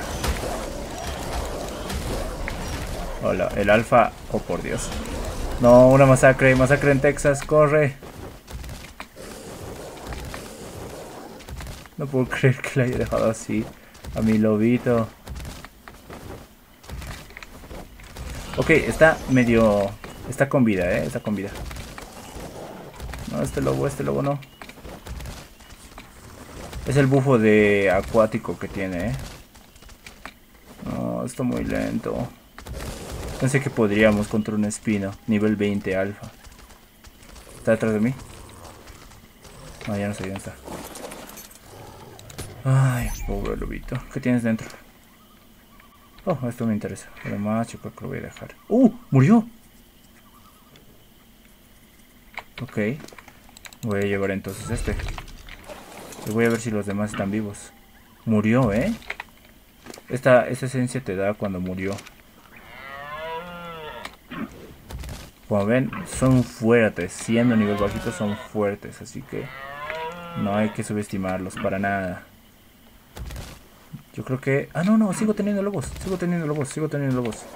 Hola, el alfa. Oh, por Dios. No, una masacre. Masacre en Texas. Corre. No puedo creer que le haya dejado así a mi lobito. Ok, está medio... Está con vida, eh. Está con vida. No, este lobo, este lobo no. Es el bufo de acuático que tiene, eh. No, está muy lento. Pensé que podríamos contra un espino. Nivel veinte alfa. ¿Está detrás de mí? No, ya no sé dónde está. Ay, pobre lobito. ¿Qué tienes dentro? Oh, esto me interesa. Además, yo creo que lo voy a dejar. ¡Uh! ¡Murió! Ok. Voy a llevar entonces este. Y voy a ver si los demás están vivos. Murió, ¿eh? Esta, esta esencia te da cuando murió. Como ven, son fuertes. Siendo nivel bajito, son fuertes. Así que no hay que subestimarlos para nada. Yo creo que... Ah, no, no, sigo teniendo lobos. Sigo teniendo lobos, sigo teniendo lobos.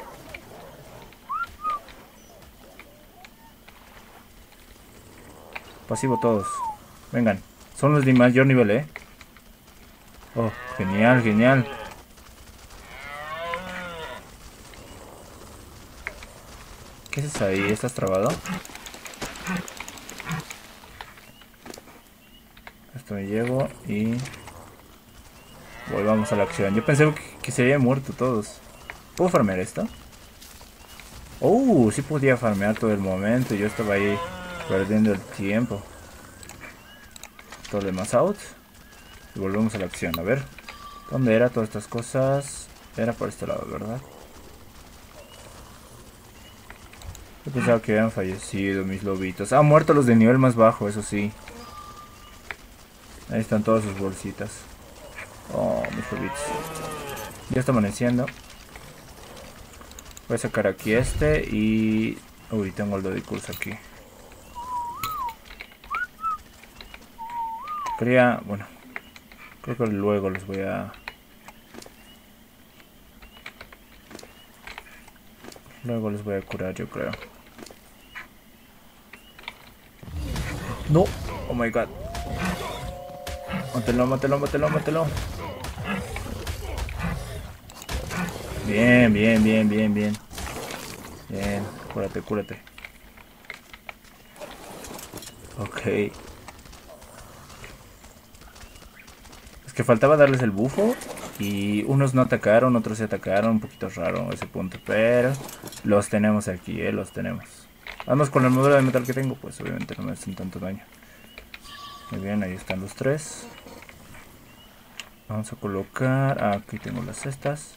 Pasivo todos. Vengan. Son los de mayor nivel, ¿eh? Oh, genial, genial. Ok, ¿Qué haces ahí? ¿Estás trabado? Esto me llevo y... volvamos a la acción. Yo pensé que, que se habían muerto todos. ¿Puedo farmear esto? Uh, sí podía farmear todo el momento. Yo estaba ahí perdiendo el tiempo. Todo lo demás out. Y volvemos a la acción. A ver. ¿Dónde era todas estas cosas? Era por este lado, ¿verdad? Yo pensaba que habían fallecido mis lobitos. Ah, muerto los de nivel más bajo, eso sí. Ahí están todas sus bolsitas. Oh, mis lobitos. Ya está amaneciendo. Voy a sacar aquí este y... uy, tengo el Doedicurus aquí. Quería... bueno. Creo que luego les voy a... luego les voy a curar, yo creo. No. Oh my god. Mátelo, mátelo, mátelo, mátelo. Bien, bien, bien, bien, bien. Bien, cúrate, cúrate. Ok. Es que faltaba darles el bufo. Y unos no atacaron, otros se atacaron. Un poquito raro ese punto. Pero los tenemos aquí, eh, los tenemos. Vamos con la armadura de metal que tengo. Pues obviamente no me hacen tanto daño. Muy bien, ahí están los tres. Vamos a colocar... ah, aquí tengo las cestas.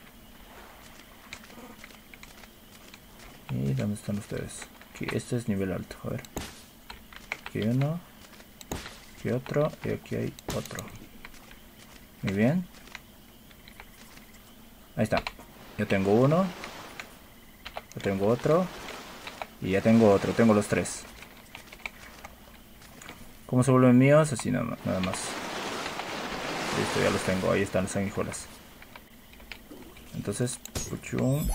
¿Y dónde están ustedes? Aquí, este es nivel alto, a ver. Aquí hay uno. Aquí otro. Y aquí hay otro. Muy bien. Ahí está. Yo tengo uno. Yo tengo otro. Y ya tengo otro. Tengo los tres. ¿Cómo se vuelven míos? Así nada, nada más. Listo, ya los tengo. Ahí están las sanguijuelas. Entonces, puchum.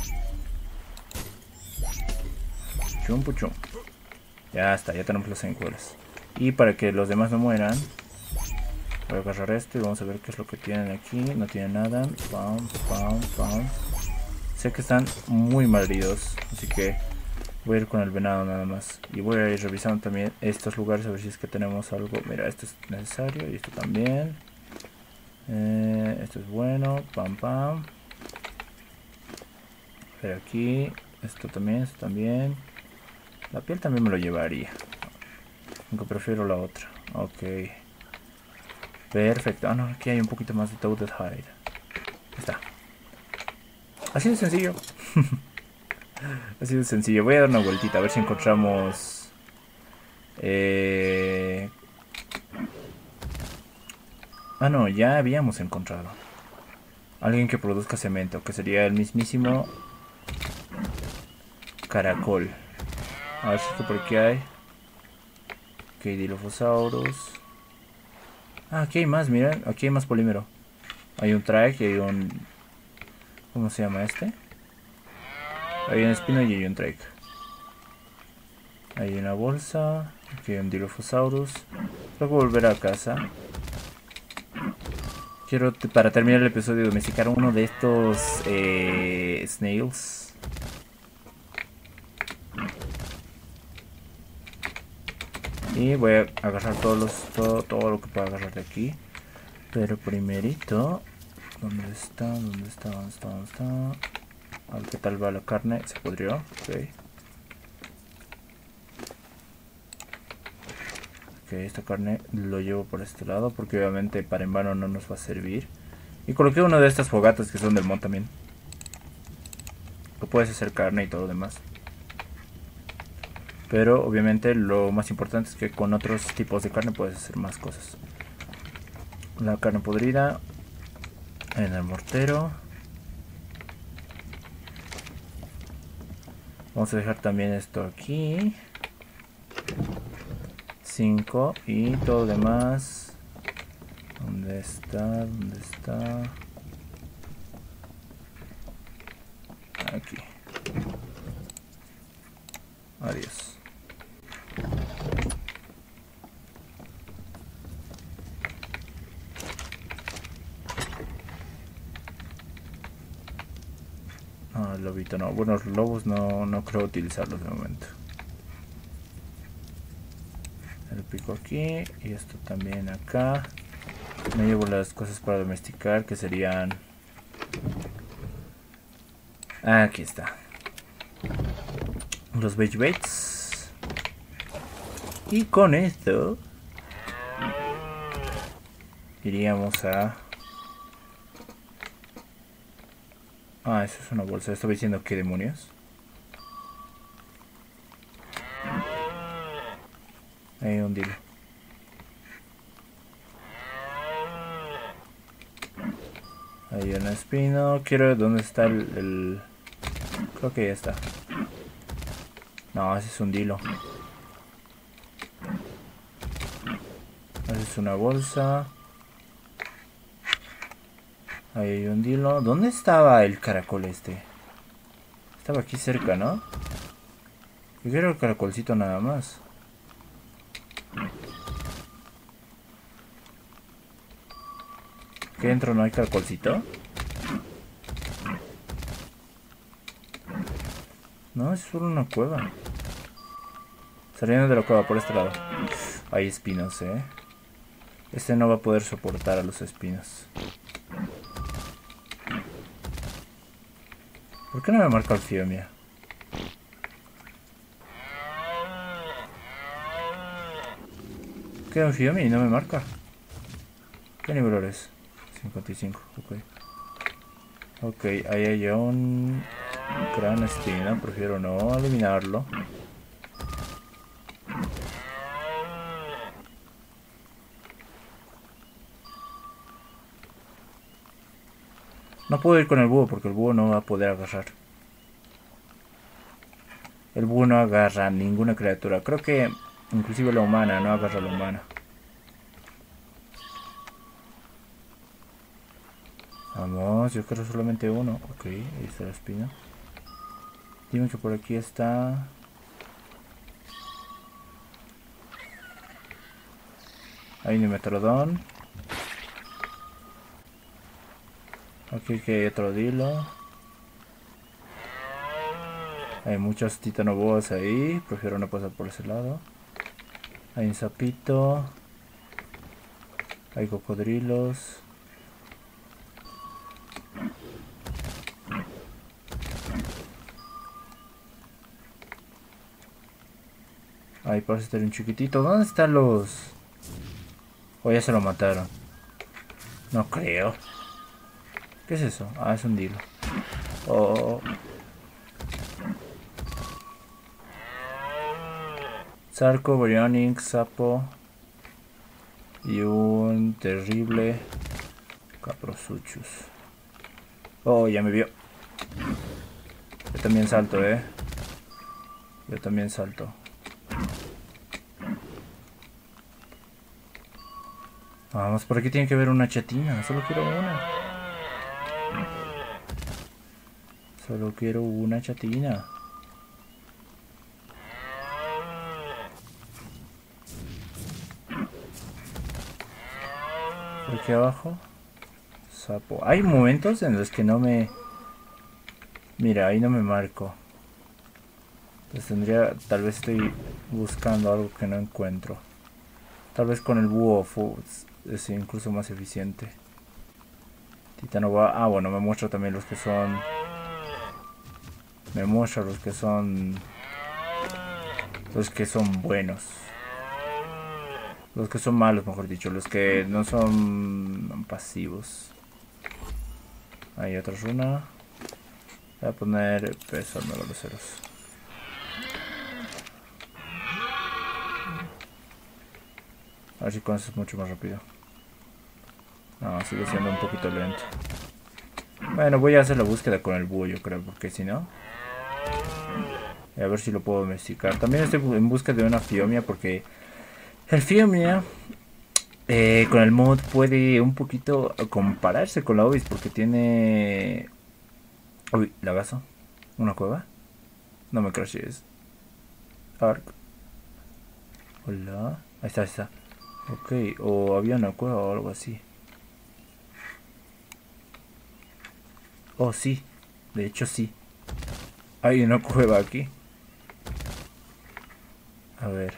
Puchum, puchum. Ya está, ya tenemos las sanguijuelas. Y para que los demás no mueran, voy a agarrar esto y vamos a ver qué es lo que tienen aquí. No tienen nada. Pam, pam, pam. Sé que están muy malheridos, así que voy a ir con el venado nada más. Y voy a ir revisando también estos lugares a ver si es que tenemos algo. Mira, esto es necesario y esto también. Eh, esto es bueno. Pam, pam. A ver aquí. Esto también, esto también. La piel también me lo llevaría. Aunque prefiero la otra. Ok. Perfecto. Ah, no, aquí hay un poquito más de Toaded Hide. Ahí está. Así de sencillo. Así de sencillo. Voy a dar una vueltita a ver si encontramos... Eh... Ah, no, ya habíamos encontrado alguien que produzca cemento, que sería el mismísimo caracol. A ver si esto por aquí hay. Ok, Dilophosaurus. Ah, aquí hay más, miren. Aquí hay más polímero. Hay un trike y hay un... ¿cómo se llama este? Hay un espino y hay un trike. Hay una bolsa. Aquí hay un Dilophosaurus. Tengo que volver a casa. Quiero, para terminar el episodio, domesticar uno de estos eh, snails. Y voy a agarrar todos los, todo, todo lo que pueda agarrar de aquí. Pero primerito... ¿dónde está? ¿Dónde está? ¿Dónde está? ¿Dónde está? A ver qué tal va la carne. Se pudrió. Ok. Ok, esta carne lo llevo por este lado porque obviamente para en vano no nos va a servir. Y coloqué una de estas fogatas que son del mod también. Que puedes hacer carne y todo lo demás. Pero obviamente lo más importante es que con otros tipos de carne puedes hacer más cosas. La carne podrida en el mortero. Vamos a dejar también esto aquí. cinco y todo lo demás. ¿Dónde está? ¿Dónde está? Aquí. Adiós. Ah, el lobito no. Bueno, los lobos no, no creo utilizarlos de momento. El pico aquí y esto también acá. Me llevo las cosas para domesticar que serían... Ah, aquí está. Los beige baits. Y con esto iríamos a... Ah, eso es una bolsa. Estaba diciendo qué demonios. Ahí un dilo. Hay un espino. Quiero ver dónde está el, el... Creo que ya está. No, ese es un dilo. Esa es una bolsa. Ahí hay un dilo. ¿Dónde estaba el caracol este? Estaba aquí cerca, ¿no? Yo quiero el caracolcito nada más. ¿Qué dentro no hay caracolcito? No, es solo una cueva. Saliendo de la cueva por este lado. Hay espinos, eh. Este no va a poder soportar a los espinos. ¿Por qué no me marca el Fiomia? ¿Qué un Fiomia y no me marca? ¿Qué nivel eres? cincuenta y cinco, ok. Ok, ahí hay un gran espino. Prefiero no eliminarlo. No puedo ir con el búho porque el búho no va a poder agarrar. El búho no agarra a ninguna criatura. Creo que inclusive la humana no agarra a la humana. Vamos, yo quiero solamente uno. Ok, ahí está la espina. Dime que por aquí está... Hay un Metrodon. Aquí que hay otro dilo. Hay muchos titanoboas ahí. Prefiero no pasar por ese lado. Hay un sapito. Hay cocodrilos. Ahí parece estar un chiquitito. ¿Dónde están los...? O ya se lo mataron. No creo. ¿Qué es eso? Ah, es un dilo. Oh. Zarco, Baryonyx, sapo. Y un terrible Caprosuchus. Oh, ya me vio. Yo también salto, eh. Yo también salto. Vamos, por aquí tiene que haber una chatina. Solo quiero una. Solo quiero una chatina. Por aquí abajo. Sapo. Hay momentos en los que no me... Mira, ahí no me marco. Entonces tendría... Tal vez estoy buscando algo que no encuentro. Tal vez con el búho es incluso más eficiente. Titanova. Ah, bueno, me muestra también los que son... Me muestra los que son... Los que son buenos. Los que son malos, mejor dicho. Los que no son pasivos. Hay otra runa. Voy a poner peso nueve los ceros. A ver si con eso es mucho más rápido. No, sigue siendo un poquito lento. Bueno, voy a hacer la búsqueda con el búho, yo creo, porque si no... A ver si lo puedo domesticar. También estoy en busca de una Fiomia, porque el Fiomia eh, con el mod puede un poquito compararse con la Ovis, porque tiene... Uy, lagazo. ¿Una cueva? No me crashes. Ark. Hola. Ahí está, ahí está. Ok, o había una cueva o algo así. Oh, sí. De hecho, sí. Hay una cueva aquí. A ver.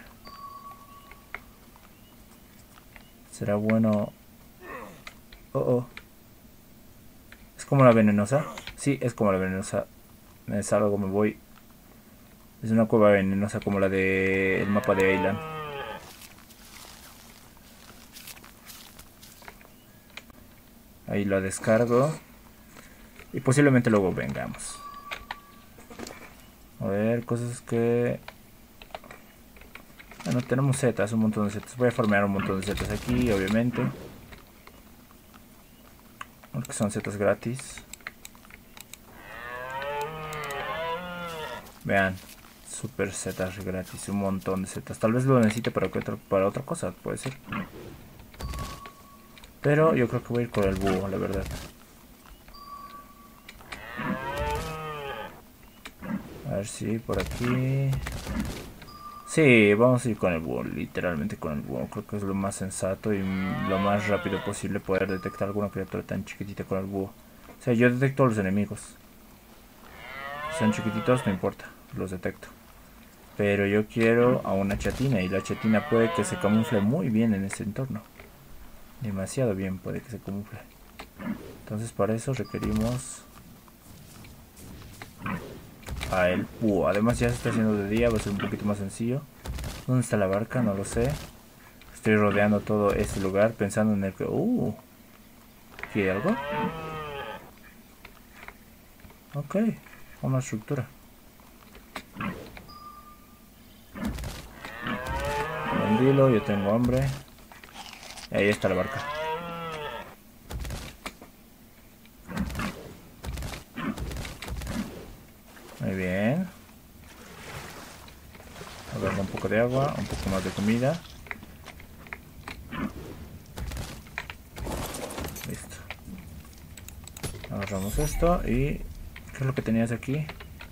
¿Será bueno? Oh, oh. ¿Es como la venenosa? Sí, es como la venenosa. Me salgo, me voy. Es una cueva venenosa como la del mapa de Island. Ahí la descargo. Y posiblemente luego vengamos. A ver, cosas que... Bueno, tenemos setas, un montón de setas. Voy a farmear un montón de setas aquí, obviamente. Porque son setas gratis. Vean, super setas gratis, un montón de setas. Tal vez lo necesite para, otra, para otra cosa, puede ser. Pero yo creo que voy a ir con el búho, la verdad. A ver si por aquí... Sí, vamos a ir con el búho, literalmente con el búho. Creo que es lo más sensato y lo más rápido posible poder detectar alguna criatura tan chiquitita con el búho. O sea, yo detecto a los enemigos. Si son chiquititos, no importa, los detecto. Pero yo quiero a una chatina y la chatina puede que se camufle muy bien en este entorno. Demasiado bien puede que se camufle. Entonces para eso requerimos a el búho. Además ya se está haciendo de día, va a ser un poquito más sencillo. ¿Dónde está la barca? No lo sé. Estoy rodeando todo este lugar pensando en el que... Uh, ¿aquí hay algo? Ok, una estructura. Vendilo, yo tengo hambre. Y ahí está la barca. Muy bien. Agarro un poco de agua, un poco más de comida. Listo. Agarramos esto y... ¿qué es lo que tenías aquí?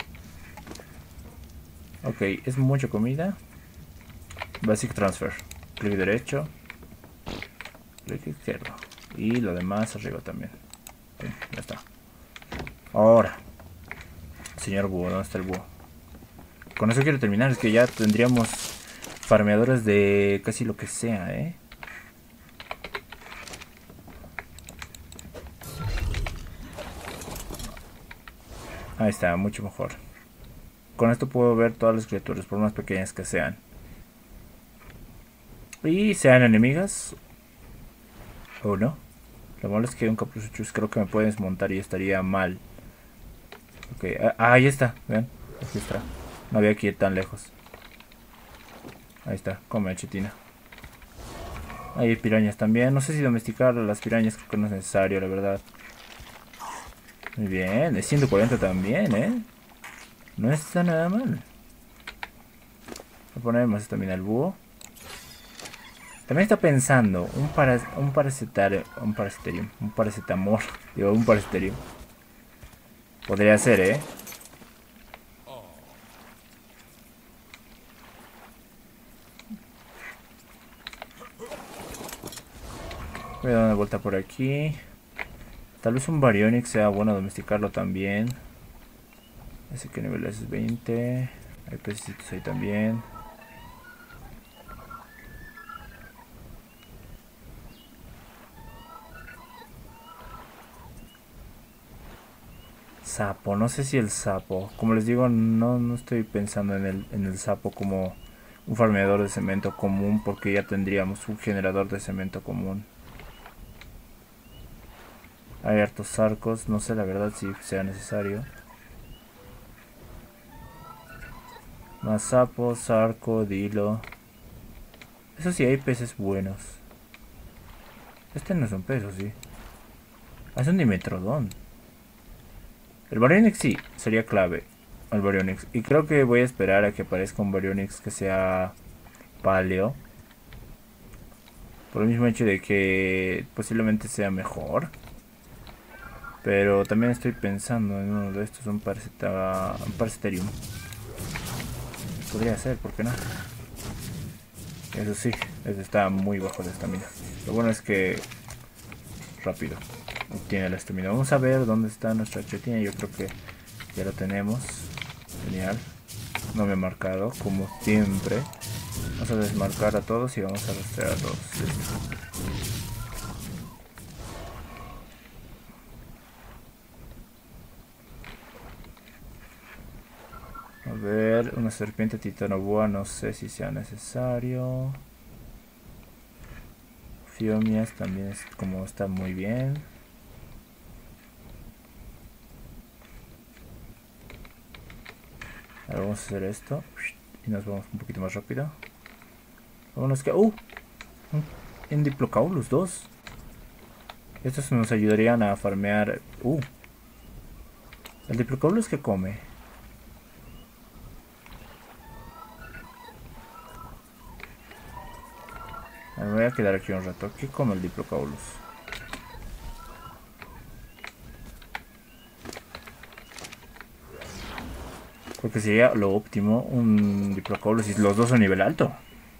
Ok, es mucha comida. Basic transfer. Clic derecho. Clic izquierdo. Y lo demás arriba también. Bien, ya está. Ahora. Señor búho, ¿dónde está el búho? Con eso quiero terminar. Es que ya tendríamos farmeadores de casi lo que sea, ¿eh? Ahí está, mucho mejor. Con esto puedo ver todas las criaturas, por más pequeñas que sean. Y sean enemigas o no. Lo malo es que un capuchus creo que me puede desmontar y estaría mal. Ok, ah, ahí está, vean. Aquí está. No había que ir tan lejos. Ahí está, come chetina. Hay pirañas también. No sé si domesticar a las pirañas, creo que no es necesario, la verdad. Muy bien, es ciento cuarenta también, ¿eh? No está nada mal. Voy a poner más también al búho. También está pensando un para un parasitario, un parasiterium, un paracetamor, digo un parasiterium. Podría ser, ¿eh? Voy a dar una vuelta por aquí. Tal vez un Baryonyx sea bueno domesticarlo también. Ese que nivel es veinte. Hay pececitos ahí también. Sapo, no sé si el sapo. Como les digo, no, no estoy pensando en el, en el sapo como un farmeador de cemento común, porque ya tendríamos un generador de cemento común. Hay hartos arcos, no sé la verdad si sea necesario. Más sapos, arco, dilo. Eso sí, hay peces buenos. Este no es un pez, sí. Ah, es un dimetrodón. El Baryonyx sí, sería clave. El Baryonyx. Y creo que voy a esperar a que aparezca un Baryonyx que sea paleo. Por el mismo hecho de que posiblemente sea mejor. Pero también estoy pensando en uno de estos, un, parasita, un parasiterium. Podría ser, ¿por qué no? Eso sí, este está muy bajo de estamina. Lo bueno es que rápido obtiene la estamina. Vamos a ver dónde está nuestra chetina. Yo creo que ya lo tenemos. Genial. No me ha marcado, como siempre. Vamos a desmarcar a todos y vamos a rastrear a todos. Listo. A ver, una serpiente titanoboa, no sé si sea necesario. Fiomias también es como está muy bien. Ahora vamos a hacer esto y nos vamos un poquito más rápido. Vámonos que... ¡Uh! En Diplocaulus dos. Estos nos ayudarían a farmear... ¡Uh! El Diplocaulus que come. Me voy a quedar aquí un rato. ¿Qué come el Diplocaulus? Porque sería lo óptimo un Diplocaulus y los dos a nivel alto.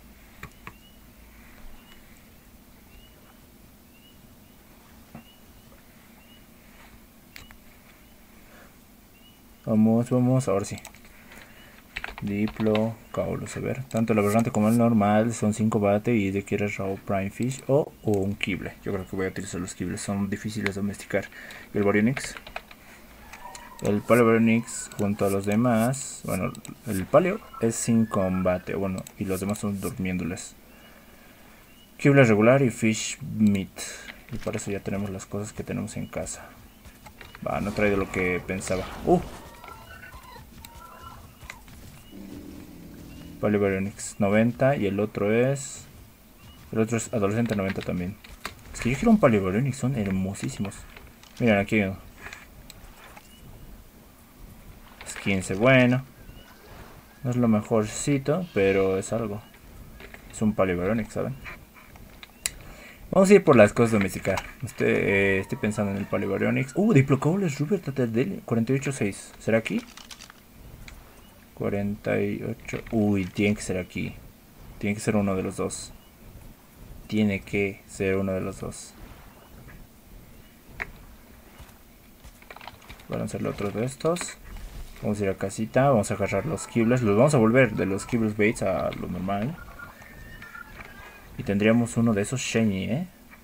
Vamos, vamos, ahora sí. Diplocaulus, a ver. Tanto el aberrante como el normal son cinco bate y de quieres raw prime fish o, o un kible. Yo creo que voy a utilizar los kibles, son difíciles de domesticar. Y el Baryonyx. El Paleo Baryonyx junto a los demás. Bueno, el Paleo es sin combate. Bueno, y los demás son durmiéndoles. Kible regular y fish meat. Y para eso ya tenemos las cosas que tenemos en casa. Va, no he traído lo que pensaba. Uh. Paleo Baryonyx noventa y el otro es... El otro es adolescente noventa también. Es que yo quiero un Paleo Baryonyx, son hermosísimos. Miren aquí. Es quince, bueno. No es lo mejorcito, pero es algo. Es un Paleo Baryonyx, ¿saben? Vamos a ir por las cosas domesticar. Estoy, eh, estoy pensando en el Paleo Baryonyx. Uh, Diplocaulus Rubert Taterdel cuarenta y ocho seis. ¿Será aquí? cuarenta y ocho. Uy, tiene que ser aquí. Tiene que ser uno de los dos. Tiene que ser uno de los dos. Vamos a hacerle otro de estos. Vamos a ir a casita. Vamos a agarrar los kibbles. Los vamos a volver de los kibbles baits a lo normal. Y tendríamos uno de esos shiny, ¿eh?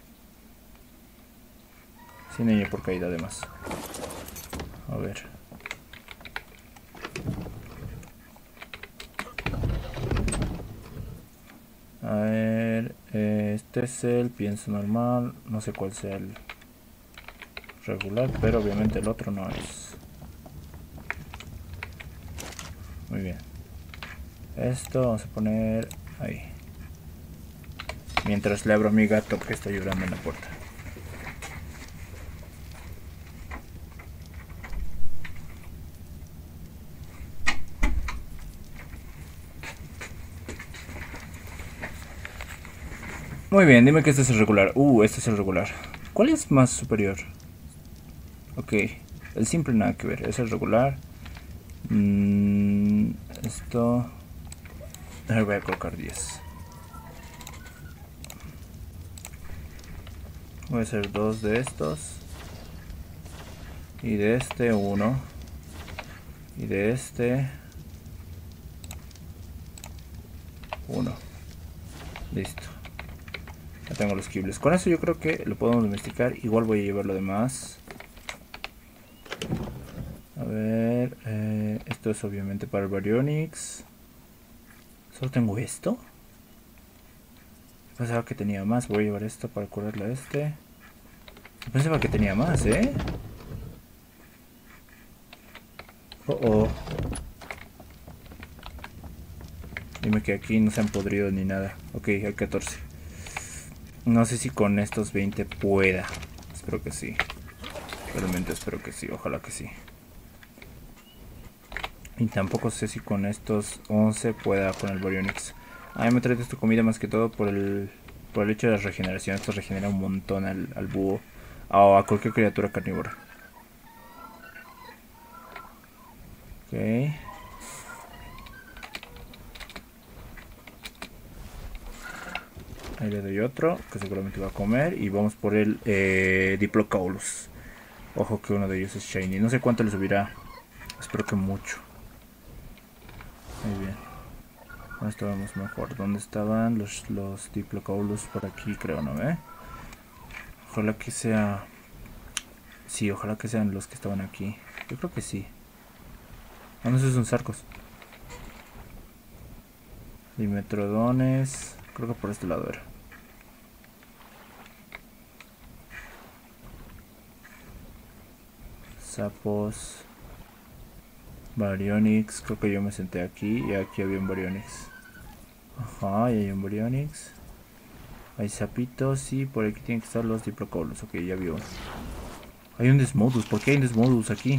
Sin daño por caída además. A ver. A ver. Este es el pienso normal. No sé cuál sea el regular, pero obviamente el otro no es. Muy bien. Esto vamos a poner ahí. Mientras le abro a mi gato que está llorando en la puerta. Muy bien, dime que este es el regular. Uh, este es el regular. ¿Cuál es más superior? Ok, el simple nada que ver, es el regular. Mm, esto... Le voy a colocar diez. Voy a hacer dos de estos. Y de este uno. Y de este uno. Listo. Ya tengo los kibbles. Con eso yo creo que lo podemos domesticar. Igual voy a llevar lo demás. A ver. Eh, esto es obviamente para el Baryonyx. Solo tengo esto. Pensaba que tenía más. Voy a llevar esto para curarle a este. Pensaba que tenía más, ¿eh? Oh, oh. Dime que aquí no se han podrido ni nada. Ok, hay catorce. No sé si con estos veinte pueda. Espero que sí. Realmente espero que sí. Ojalá que sí. Y tampoco sé si con estos once pueda con el Baryonyx. A mí me trae esta comida más que todo por el, por el hecho de la regeneración. Esto regenera un montón al, al búho. O a cualquier criatura carnívora. Ok. Ahí le doy otro, que seguramente va a comer. Y vamos por el eh, Diplocaulus. Ojo que uno de ellos es shiny. No sé cuánto le subirá. Espero que mucho. Muy bien. Ahora estábamos mejor. ¿Dónde estaban los, los Diplocaulus? Por aquí creo, ¿no? ¿Eh? Ojalá que sea... Sí, ojalá que sean los que estaban aquí. Yo creo que sí. Ah, no, esos son Sarcos. Dimetrodones. Creo que por este lado era. Sapos. Baryonyx. Creo que yo me senté aquí y aquí había un Baryonyx. Ajá, y hay un Baryonyx. Hay sapitos y por aquí tienen que estar los Diplocaulus. Ok, ya vio. Hay un Desmodus. ¿Por qué hay un Desmodus aquí?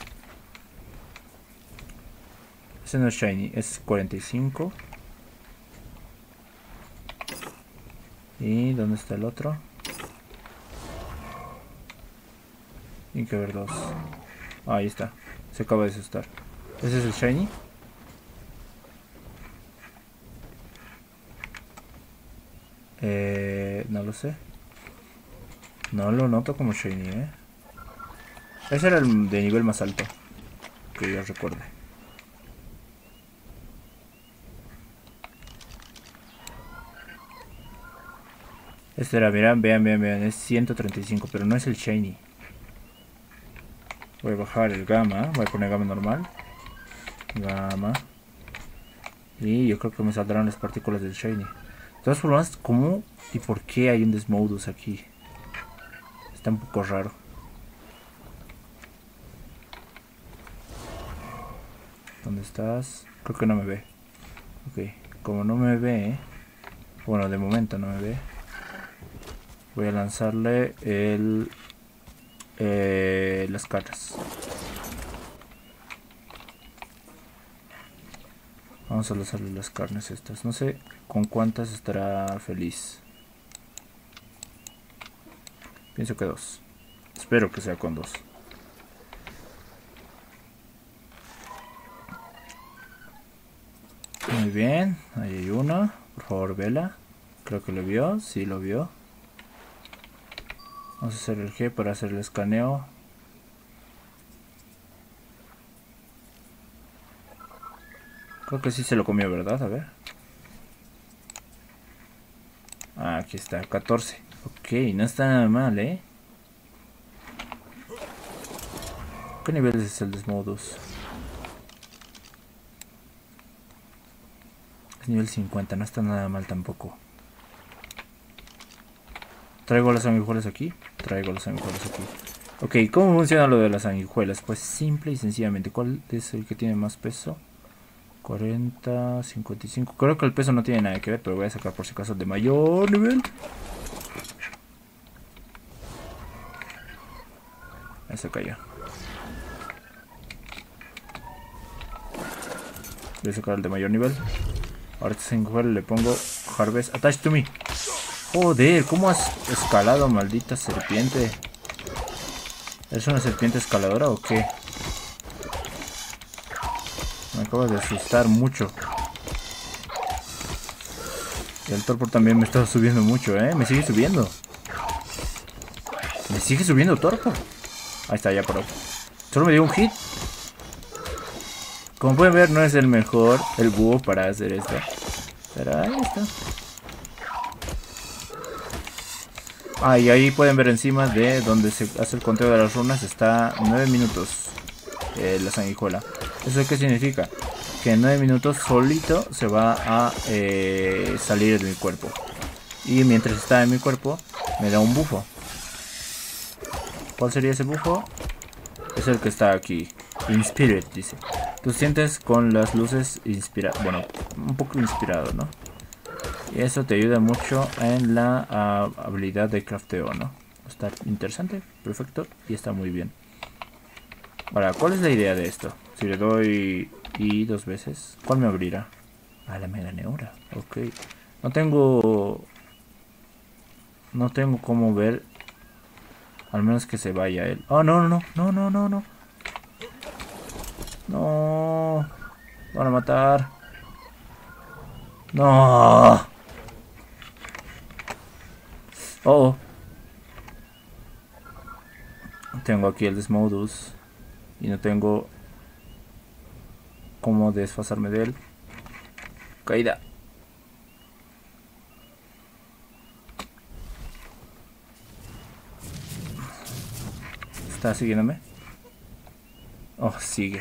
Ese no es Shiny, es cuarenta y cinco. ¿Y dónde está el otro? Tiene que haber dos. Ah, ahí está. Se acaba de asustar. ¿Ese es el Shiny? Eh, no lo sé. No lo noto como Shiny, eh. Ese era el de nivel más alto. Que yo recuerde. Este era, miran, vean, vean, vean. Es ciento treinta y cinco, pero no es el Shiny. Voy a bajar el gamma. Voy a poner gamma normal. Gamma. Y yo creo que me saldrán las partículas del Shiny. De todas formas, ¿cómo y por qué hay un Desmodus aquí? Está un poco raro. ¿Dónde estás? Creo que no me ve. Ok, como no me ve... Bueno, de momento no me ve. Voy a lanzarle el... Eh, las cartas. Vamos a lanzarle las carnes estas. No sé con cuántas estará feliz. Pienso que dos. Espero que sea con dos. Muy bien, ahí hay una. Por favor, vela. Creo que lo vio, sí lo vio. Vamos a hacer el G para hacer el escaneo. Creo que sí se lo comió, ¿verdad? A ver. Ah, aquí está, catorce. Ok, no está nada mal, ¿eh? ¿Qué nivel es el Desmodus? Es nivel cincuenta, no está nada mal tampoco. ¿Traigo las sanguijuelas aquí? Traigo las sanguijuelas aquí. Ok, ¿cómo funciona lo de las sanguijuelas? Pues simple y sencillamente. ¿Cuál es el que tiene más peso? cuarenta, cincuenta y cinco. Creo que el peso no tiene nada que ver, pero voy a sacar por si acaso el de mayor nivel. Ahí se cayó. Voy a sacar el de mayor nivel. Ahora este sanguijuela le pongo Harvest Attach to me. Joder, ¿cómo has escalado, maldita serpiente? ¿Es una serpiente escaladora o qué? Me acabas de asustar mucho. Y el Torpor también me está subiendo mucho, ¿eh? Me sigue subiendo. Me sigue subiendo Torpor. Ahí está, ya paró. Solo me dio un hit. Como pueden ver, no es el mejor el búho para hacer esto. Pero ahí está. Ah, y ahí pueden ver encima de donde se hace el conteo de las runas. Está nueve minutos eh, la sanguijuela. ¿Eso qué significa? Que en nueve minutos solito se va a eh, salir de mi cuerpo. Y mientras está en mi cuerpo me da un bufo. ¿Cuál sería ese bufo? Es el que está aquí. Inspired, dice. Tú sientes con las luces inspiradas. Bueno, un poco inspirado, ¿no? Y eso te ayuda mucho en la uh, habilidad de crafteo, ¿no? Está interesante, perfecto y está muy bien. Ahora, ¿cuál es la idea de esto? Si le doy I dos veces, ¿cuál me abrirá? Ah, la mega neura, ok. No tengo... No tengo cómo ver. Al menos que se vaya él. Oh, no, no, no, no, no, no. No. Van a matar. No. Oh. Tengo aquí el Desmodus. Y no tengo cómo desfasarme de él. Caída. ¿Está siguiéndome? Oh, sigue.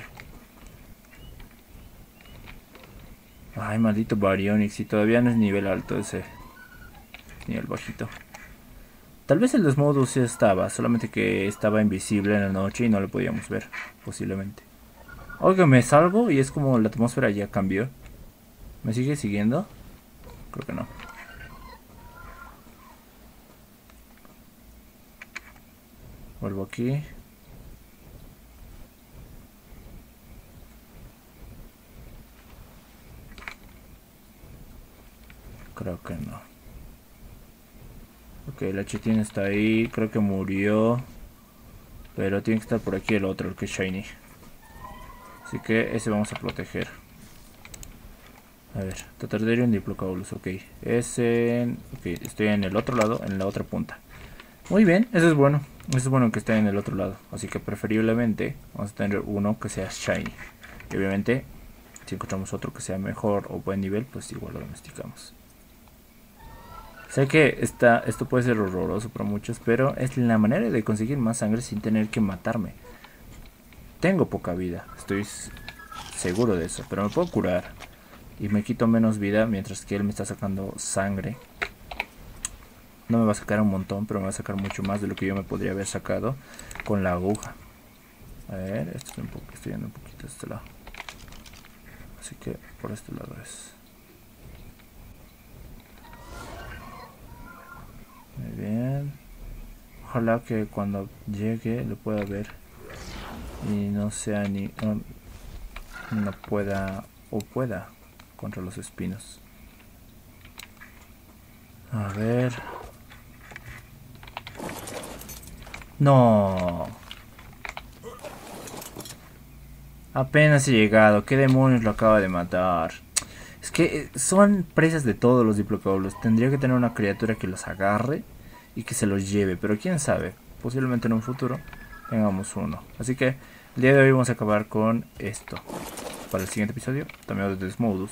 Ay, maldito Baryonyx. Y todavía no es nivel alto ese. Nivel bajito. Tal vez el Desmodus sí estaba. Solamente que estaba invisible en la noche y no lo podíamos ver. Posiblemente. Oiga, me salgo y es como la atmósfera ya cambió. ¿Me sigue siguiendo? Creo que no. Vuelvo aquí. Creo que no. Ok, la chetina está ahí. Creo que murió. Pero tiene que estar por aquí el otro, el que es Shiny. Así que ese vamos a proteger. A ver, Tatarderion Diplocaulus, ok. Ese... Ok, estoy en el otro lado, en la otra punta. Muy bien, eso es bueno. Eso es bueno que esté en el otro lado. Así que preferiblemente vamos a tener uno que sea Shiny. Y obviamente, si encontramos otro que sea mejor o buen nivel, pues igual lo domesticamos. Sé que esta, esto puede ser horroroso para muchos, pero es la manera de conseguir más sangre sin tener que matarme. Tengo poca vida, estoy seguro de eso, pero me puedo curar. Y me quito menos vida mientras que él me está sacando sangre. No me va a sacar un montón, pero me va a sacar mucho más de lo que yo me podría haber sacado con la aguja. A ver, esto es un poco, estoy yendo un poquito de este lado. Así que por este lado es. Muy bien. Ojalá que cuando llegue lo pueda ver. Y no sea ni... No, no pueda... O pueda contra los espinos. A ver. No. Apenas he llegado. ¿Qué demonios lo acaba de matar? Es que son presas de todos los Diplodocus. Tendría que tener una criatura que los agarre y que se los lleve. Pero quién sabe. Posiblemente en un futuro tengamos uno. Así que el día de hoy vamos a acabar con esto. Para el siguiente episodio, también de Desmodus.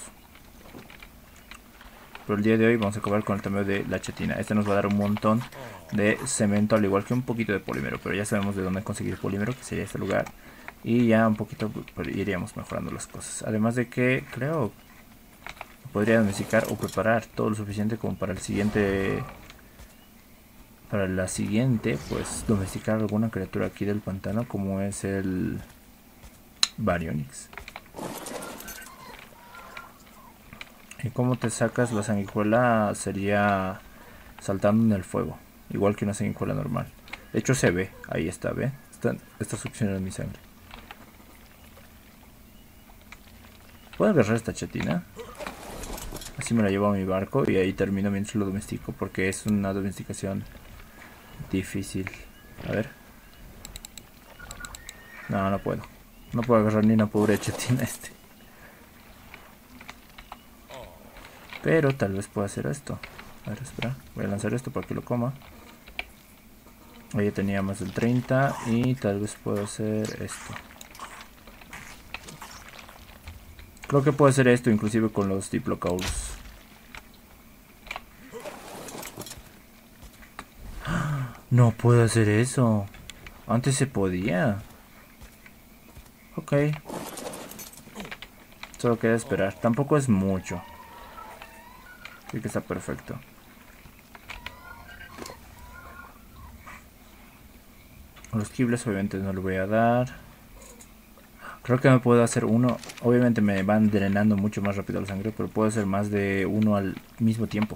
Pero el día de hoy vamos a acabar con el tamaño de la chetina. Este nos va a dar un montón de cemento, al igual que un poquito de polímero. Pero ya sabemos de dónde conseguir polímero, que sería este lugar. Y ya un poquito iríamos mejorando las cosas. Además de que creo que podría domesticar o preparar todo lo suficiente como para el siguiente... Para la siguiente, pues domesticar alguna criatura aquí del pantano, como es el Baryonyx. ¿Y cómo te sacas la sanguijuela? Sería saltando en el fuego, igual que una sanguijuela normal. De hecho se ve, ahí está, ¿ve? Está, está succionando mi sangre. ¿Puedo agarrar esta chetina? Así me la llevo a mi barco y ahí termino mientras lo domestico, porque es una domesticación difícil. A ver. No, no puedo. No puedo agarrar ni una pobre chetina este. Pero tal vez pueda hacer esto. A ver, espera. Voy a lanzar esto para que lo coma. Ahí tenía más del treinta. Y tal vez puedo hacer esto. Creo que puedo hacer esto inclusive con los Diplodocus. No puedo hacer eso. Antes se podía. Ok. Solo queda esperar. Tampoco es mucho. Así que está perfecto. Los Kibbles obviamente no lo voy a dar. Creo que me puedo hacer uno. Obviamente me van drenando mucho más rápido la sangre, pero puedo hacer más de uno al mismo tiempo.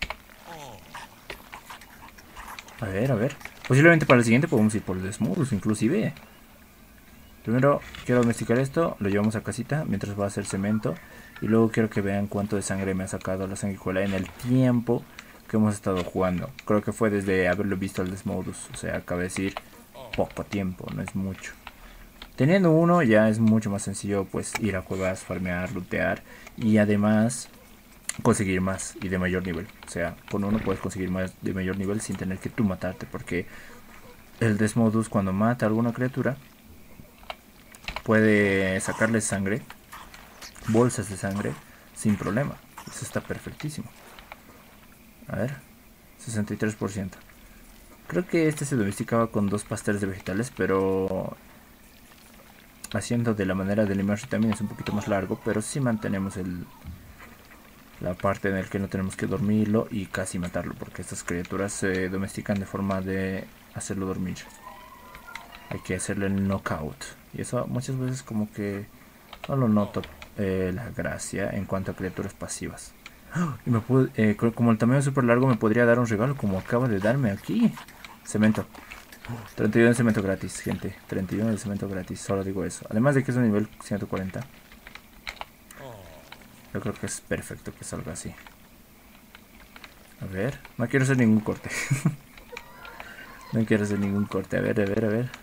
A ver, a ver. Posiblemente para el siguiente podemos ir por el Desmodus inclusive. Primero quiero domesticar esto, lo llevamos a casita mientras va a hacer cemento. Y luego quiero que vean cuánto de sangre me ha sacado la sanguijuela en el tiempo que hemos estado jugando. Creo que fue desde haberlo visto al Desmodus. O sea, cabe decir poco tiempo, no es mucho. Teniendo uno ya es mucho más sencillo pues ir a cuevas, farmear, lootear. Y además conseguir más y de mayor nivel. O sea, con uno puedes conseguir más de mayor nivel sin tener que tú matarte. Porque el Desmodus cuando mata a alguna criatura puede sacarle sangre, bolsas de sangre, sin problema. Eso está perfectísimo. A ver, sesenta y tres por ciento. Creo que este se domesticaba con dos pasteles de vegetales, pero haciendo de la manera del Immersion también es un poquito más largo, pero sí mantenemos el, la parte en la que no tenemos que dormirlo y casi matarlo, porque estas criaturas se domestican de forma de hacerlo dormir. Hay que hacerle el knockout, y eso muchas veces como que no lo noto eh, la gracia en cuanto a criaturas pasivas. Y me puedo, eh, como el tamaño es súper largo, me podría dar un regalo como acaba de darme aquí. Cemento. treinta y uno de cemento gratis, gente. treinta y uno de cemento gratis, solo digo eso. Además de que es un nivel ciento cuarenta. Yo creo que es perfecto que salga así. A ver, no quiero hacer ningún corte. No quiero hacer ningún corte. A ver, a ver, a ver.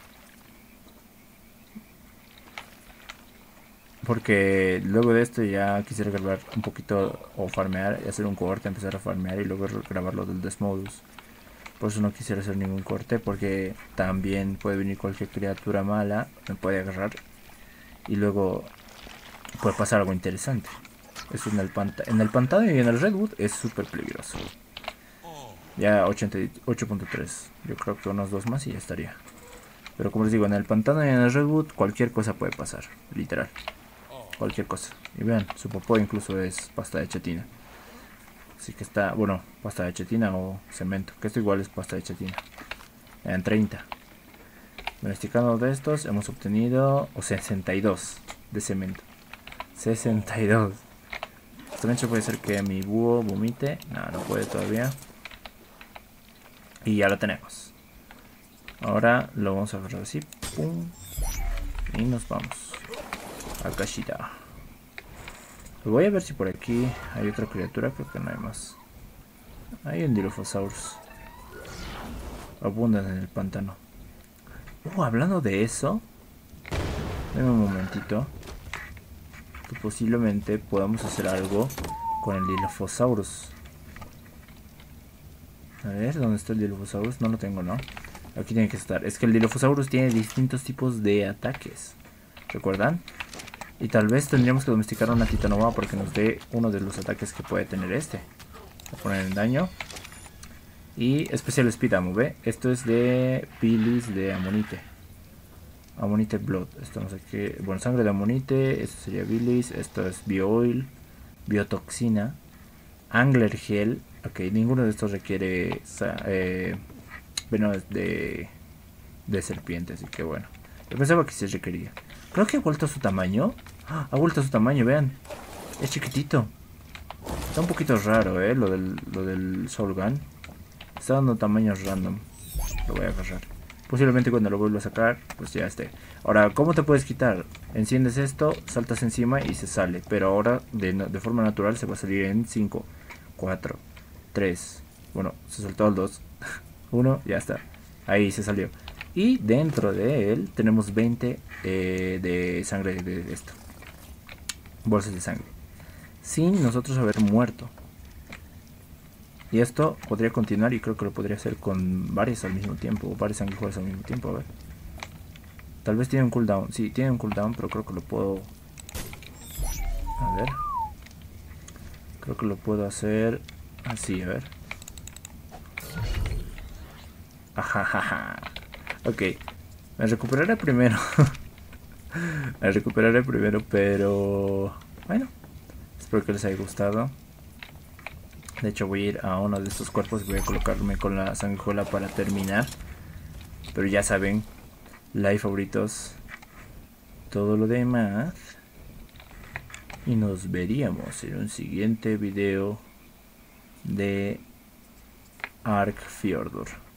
Porque luego de esto ya quisiera grabar un poquito o farmear y hacer un corte, empezar a farmear y luego grabarlo del Desmodus. Por eso no quisiera hacer ningún corte, porque también puede venir cualquier criatura mala, me puede agarrar y luego puede pasar algo interesante. Eso en el, panta en el pantano y en el Redwood es súper peligroso. Ya ochenta y ocho punto tres, yo creo que unos dos más y ya estaría. Pero como les digo, en el pantano y en el Redwood cualquier cosa puede pasar, literal. Cualquier cosa. Y vean, su popó incluso es pasta de chetina. Así que está, bueno, pasta de chetina o cemento, que esto igual es pasta de chetina. En treinta. Domesticando de estos hemos obtenido o sesenta y dos de cemento. sesenta y dos. También se puede ser que mi búho vomite. No, no puede todavía. Y ya lo tenemos. Ahora lo vamos a agarrar así. Pum. Y nos vamos a Kashida. Voy a ver si por aquí hay otra criatura. Creo que no hay más. Hay un Dilophosaurus. Abundan en el pantano. Uh, hablando de eso, dame un momentito. Que posiblemente podamos hacer algo con el Dilophosaurus. A ver, ¿dónde está el Dilophosaurus? No lo tengo, ¿no? Aquí tiene que estar. Es que el Dilophosaurus tiene distintos tipos de ataques. ¿Recuerdan? Y tal vez tendríamos que domesticar una Titanova para que nos dé uno de los ataques que puede tener este. Voy a poner en daño. Y especial Speed Ammo, ¿ve? Esto es de Bilis de Amonite. Amonite Blood. Esto no sé qué. Bueno, sangre de Amonite. Esto sería Bilis. Esto es Bio-Oil. Biotoxina. Angler Gel. Ok, ninguno de estos requiere eh, veneno de, de serpiente. Así que bueno. Yo pensaba que sí requería. Creo que ha vuelto a su tamaño. ¡Ah! Ha vuelto a su tamaño, vean. Es chiquitito. Está un poquito raro, eh. Lo del, lo del Soul Gun. Está dando tamaños random. Lo voy a agarrar. Posiblemente cuando lo vuelva a sacar, pues ya esté. Ahora, ¿cómo te puedes quitar? Enciendes esto, saltas encima y se sale. Pero ahora, de, de forma natural, se va a salir en cinco, cuatro, tres. Bueno, se soltó el dos. uno, ya está. Ahí se salió. Y dentro de él tenemos veinte eh, de sangre de esto. Bolsas de sangre. Sin nosotros haber muerto. Y esto podría continuar y creo que lo podría hacer con varias al mismo tiempo. O varias sanguijuelas al mismo tiempo, a ver. Tal vez tiene un cooldown. Sí, tiene un cooldown, pero creo que lo puedo... A ver. Creo que lo puedo hacer así, a ver. Ajajaja. Ok. Me recuperaré primero. Me recuperaré primero, pero... Bueno. Espero que les haya gustado. De hecho voy a ir a uno de estos cuerpos y voy a colocarme con la sanguijuela para terminar. Pero ya saben, like, favoritos, todo lo demás. Y nos veríamos en un siguiente video de Ark Fjordur.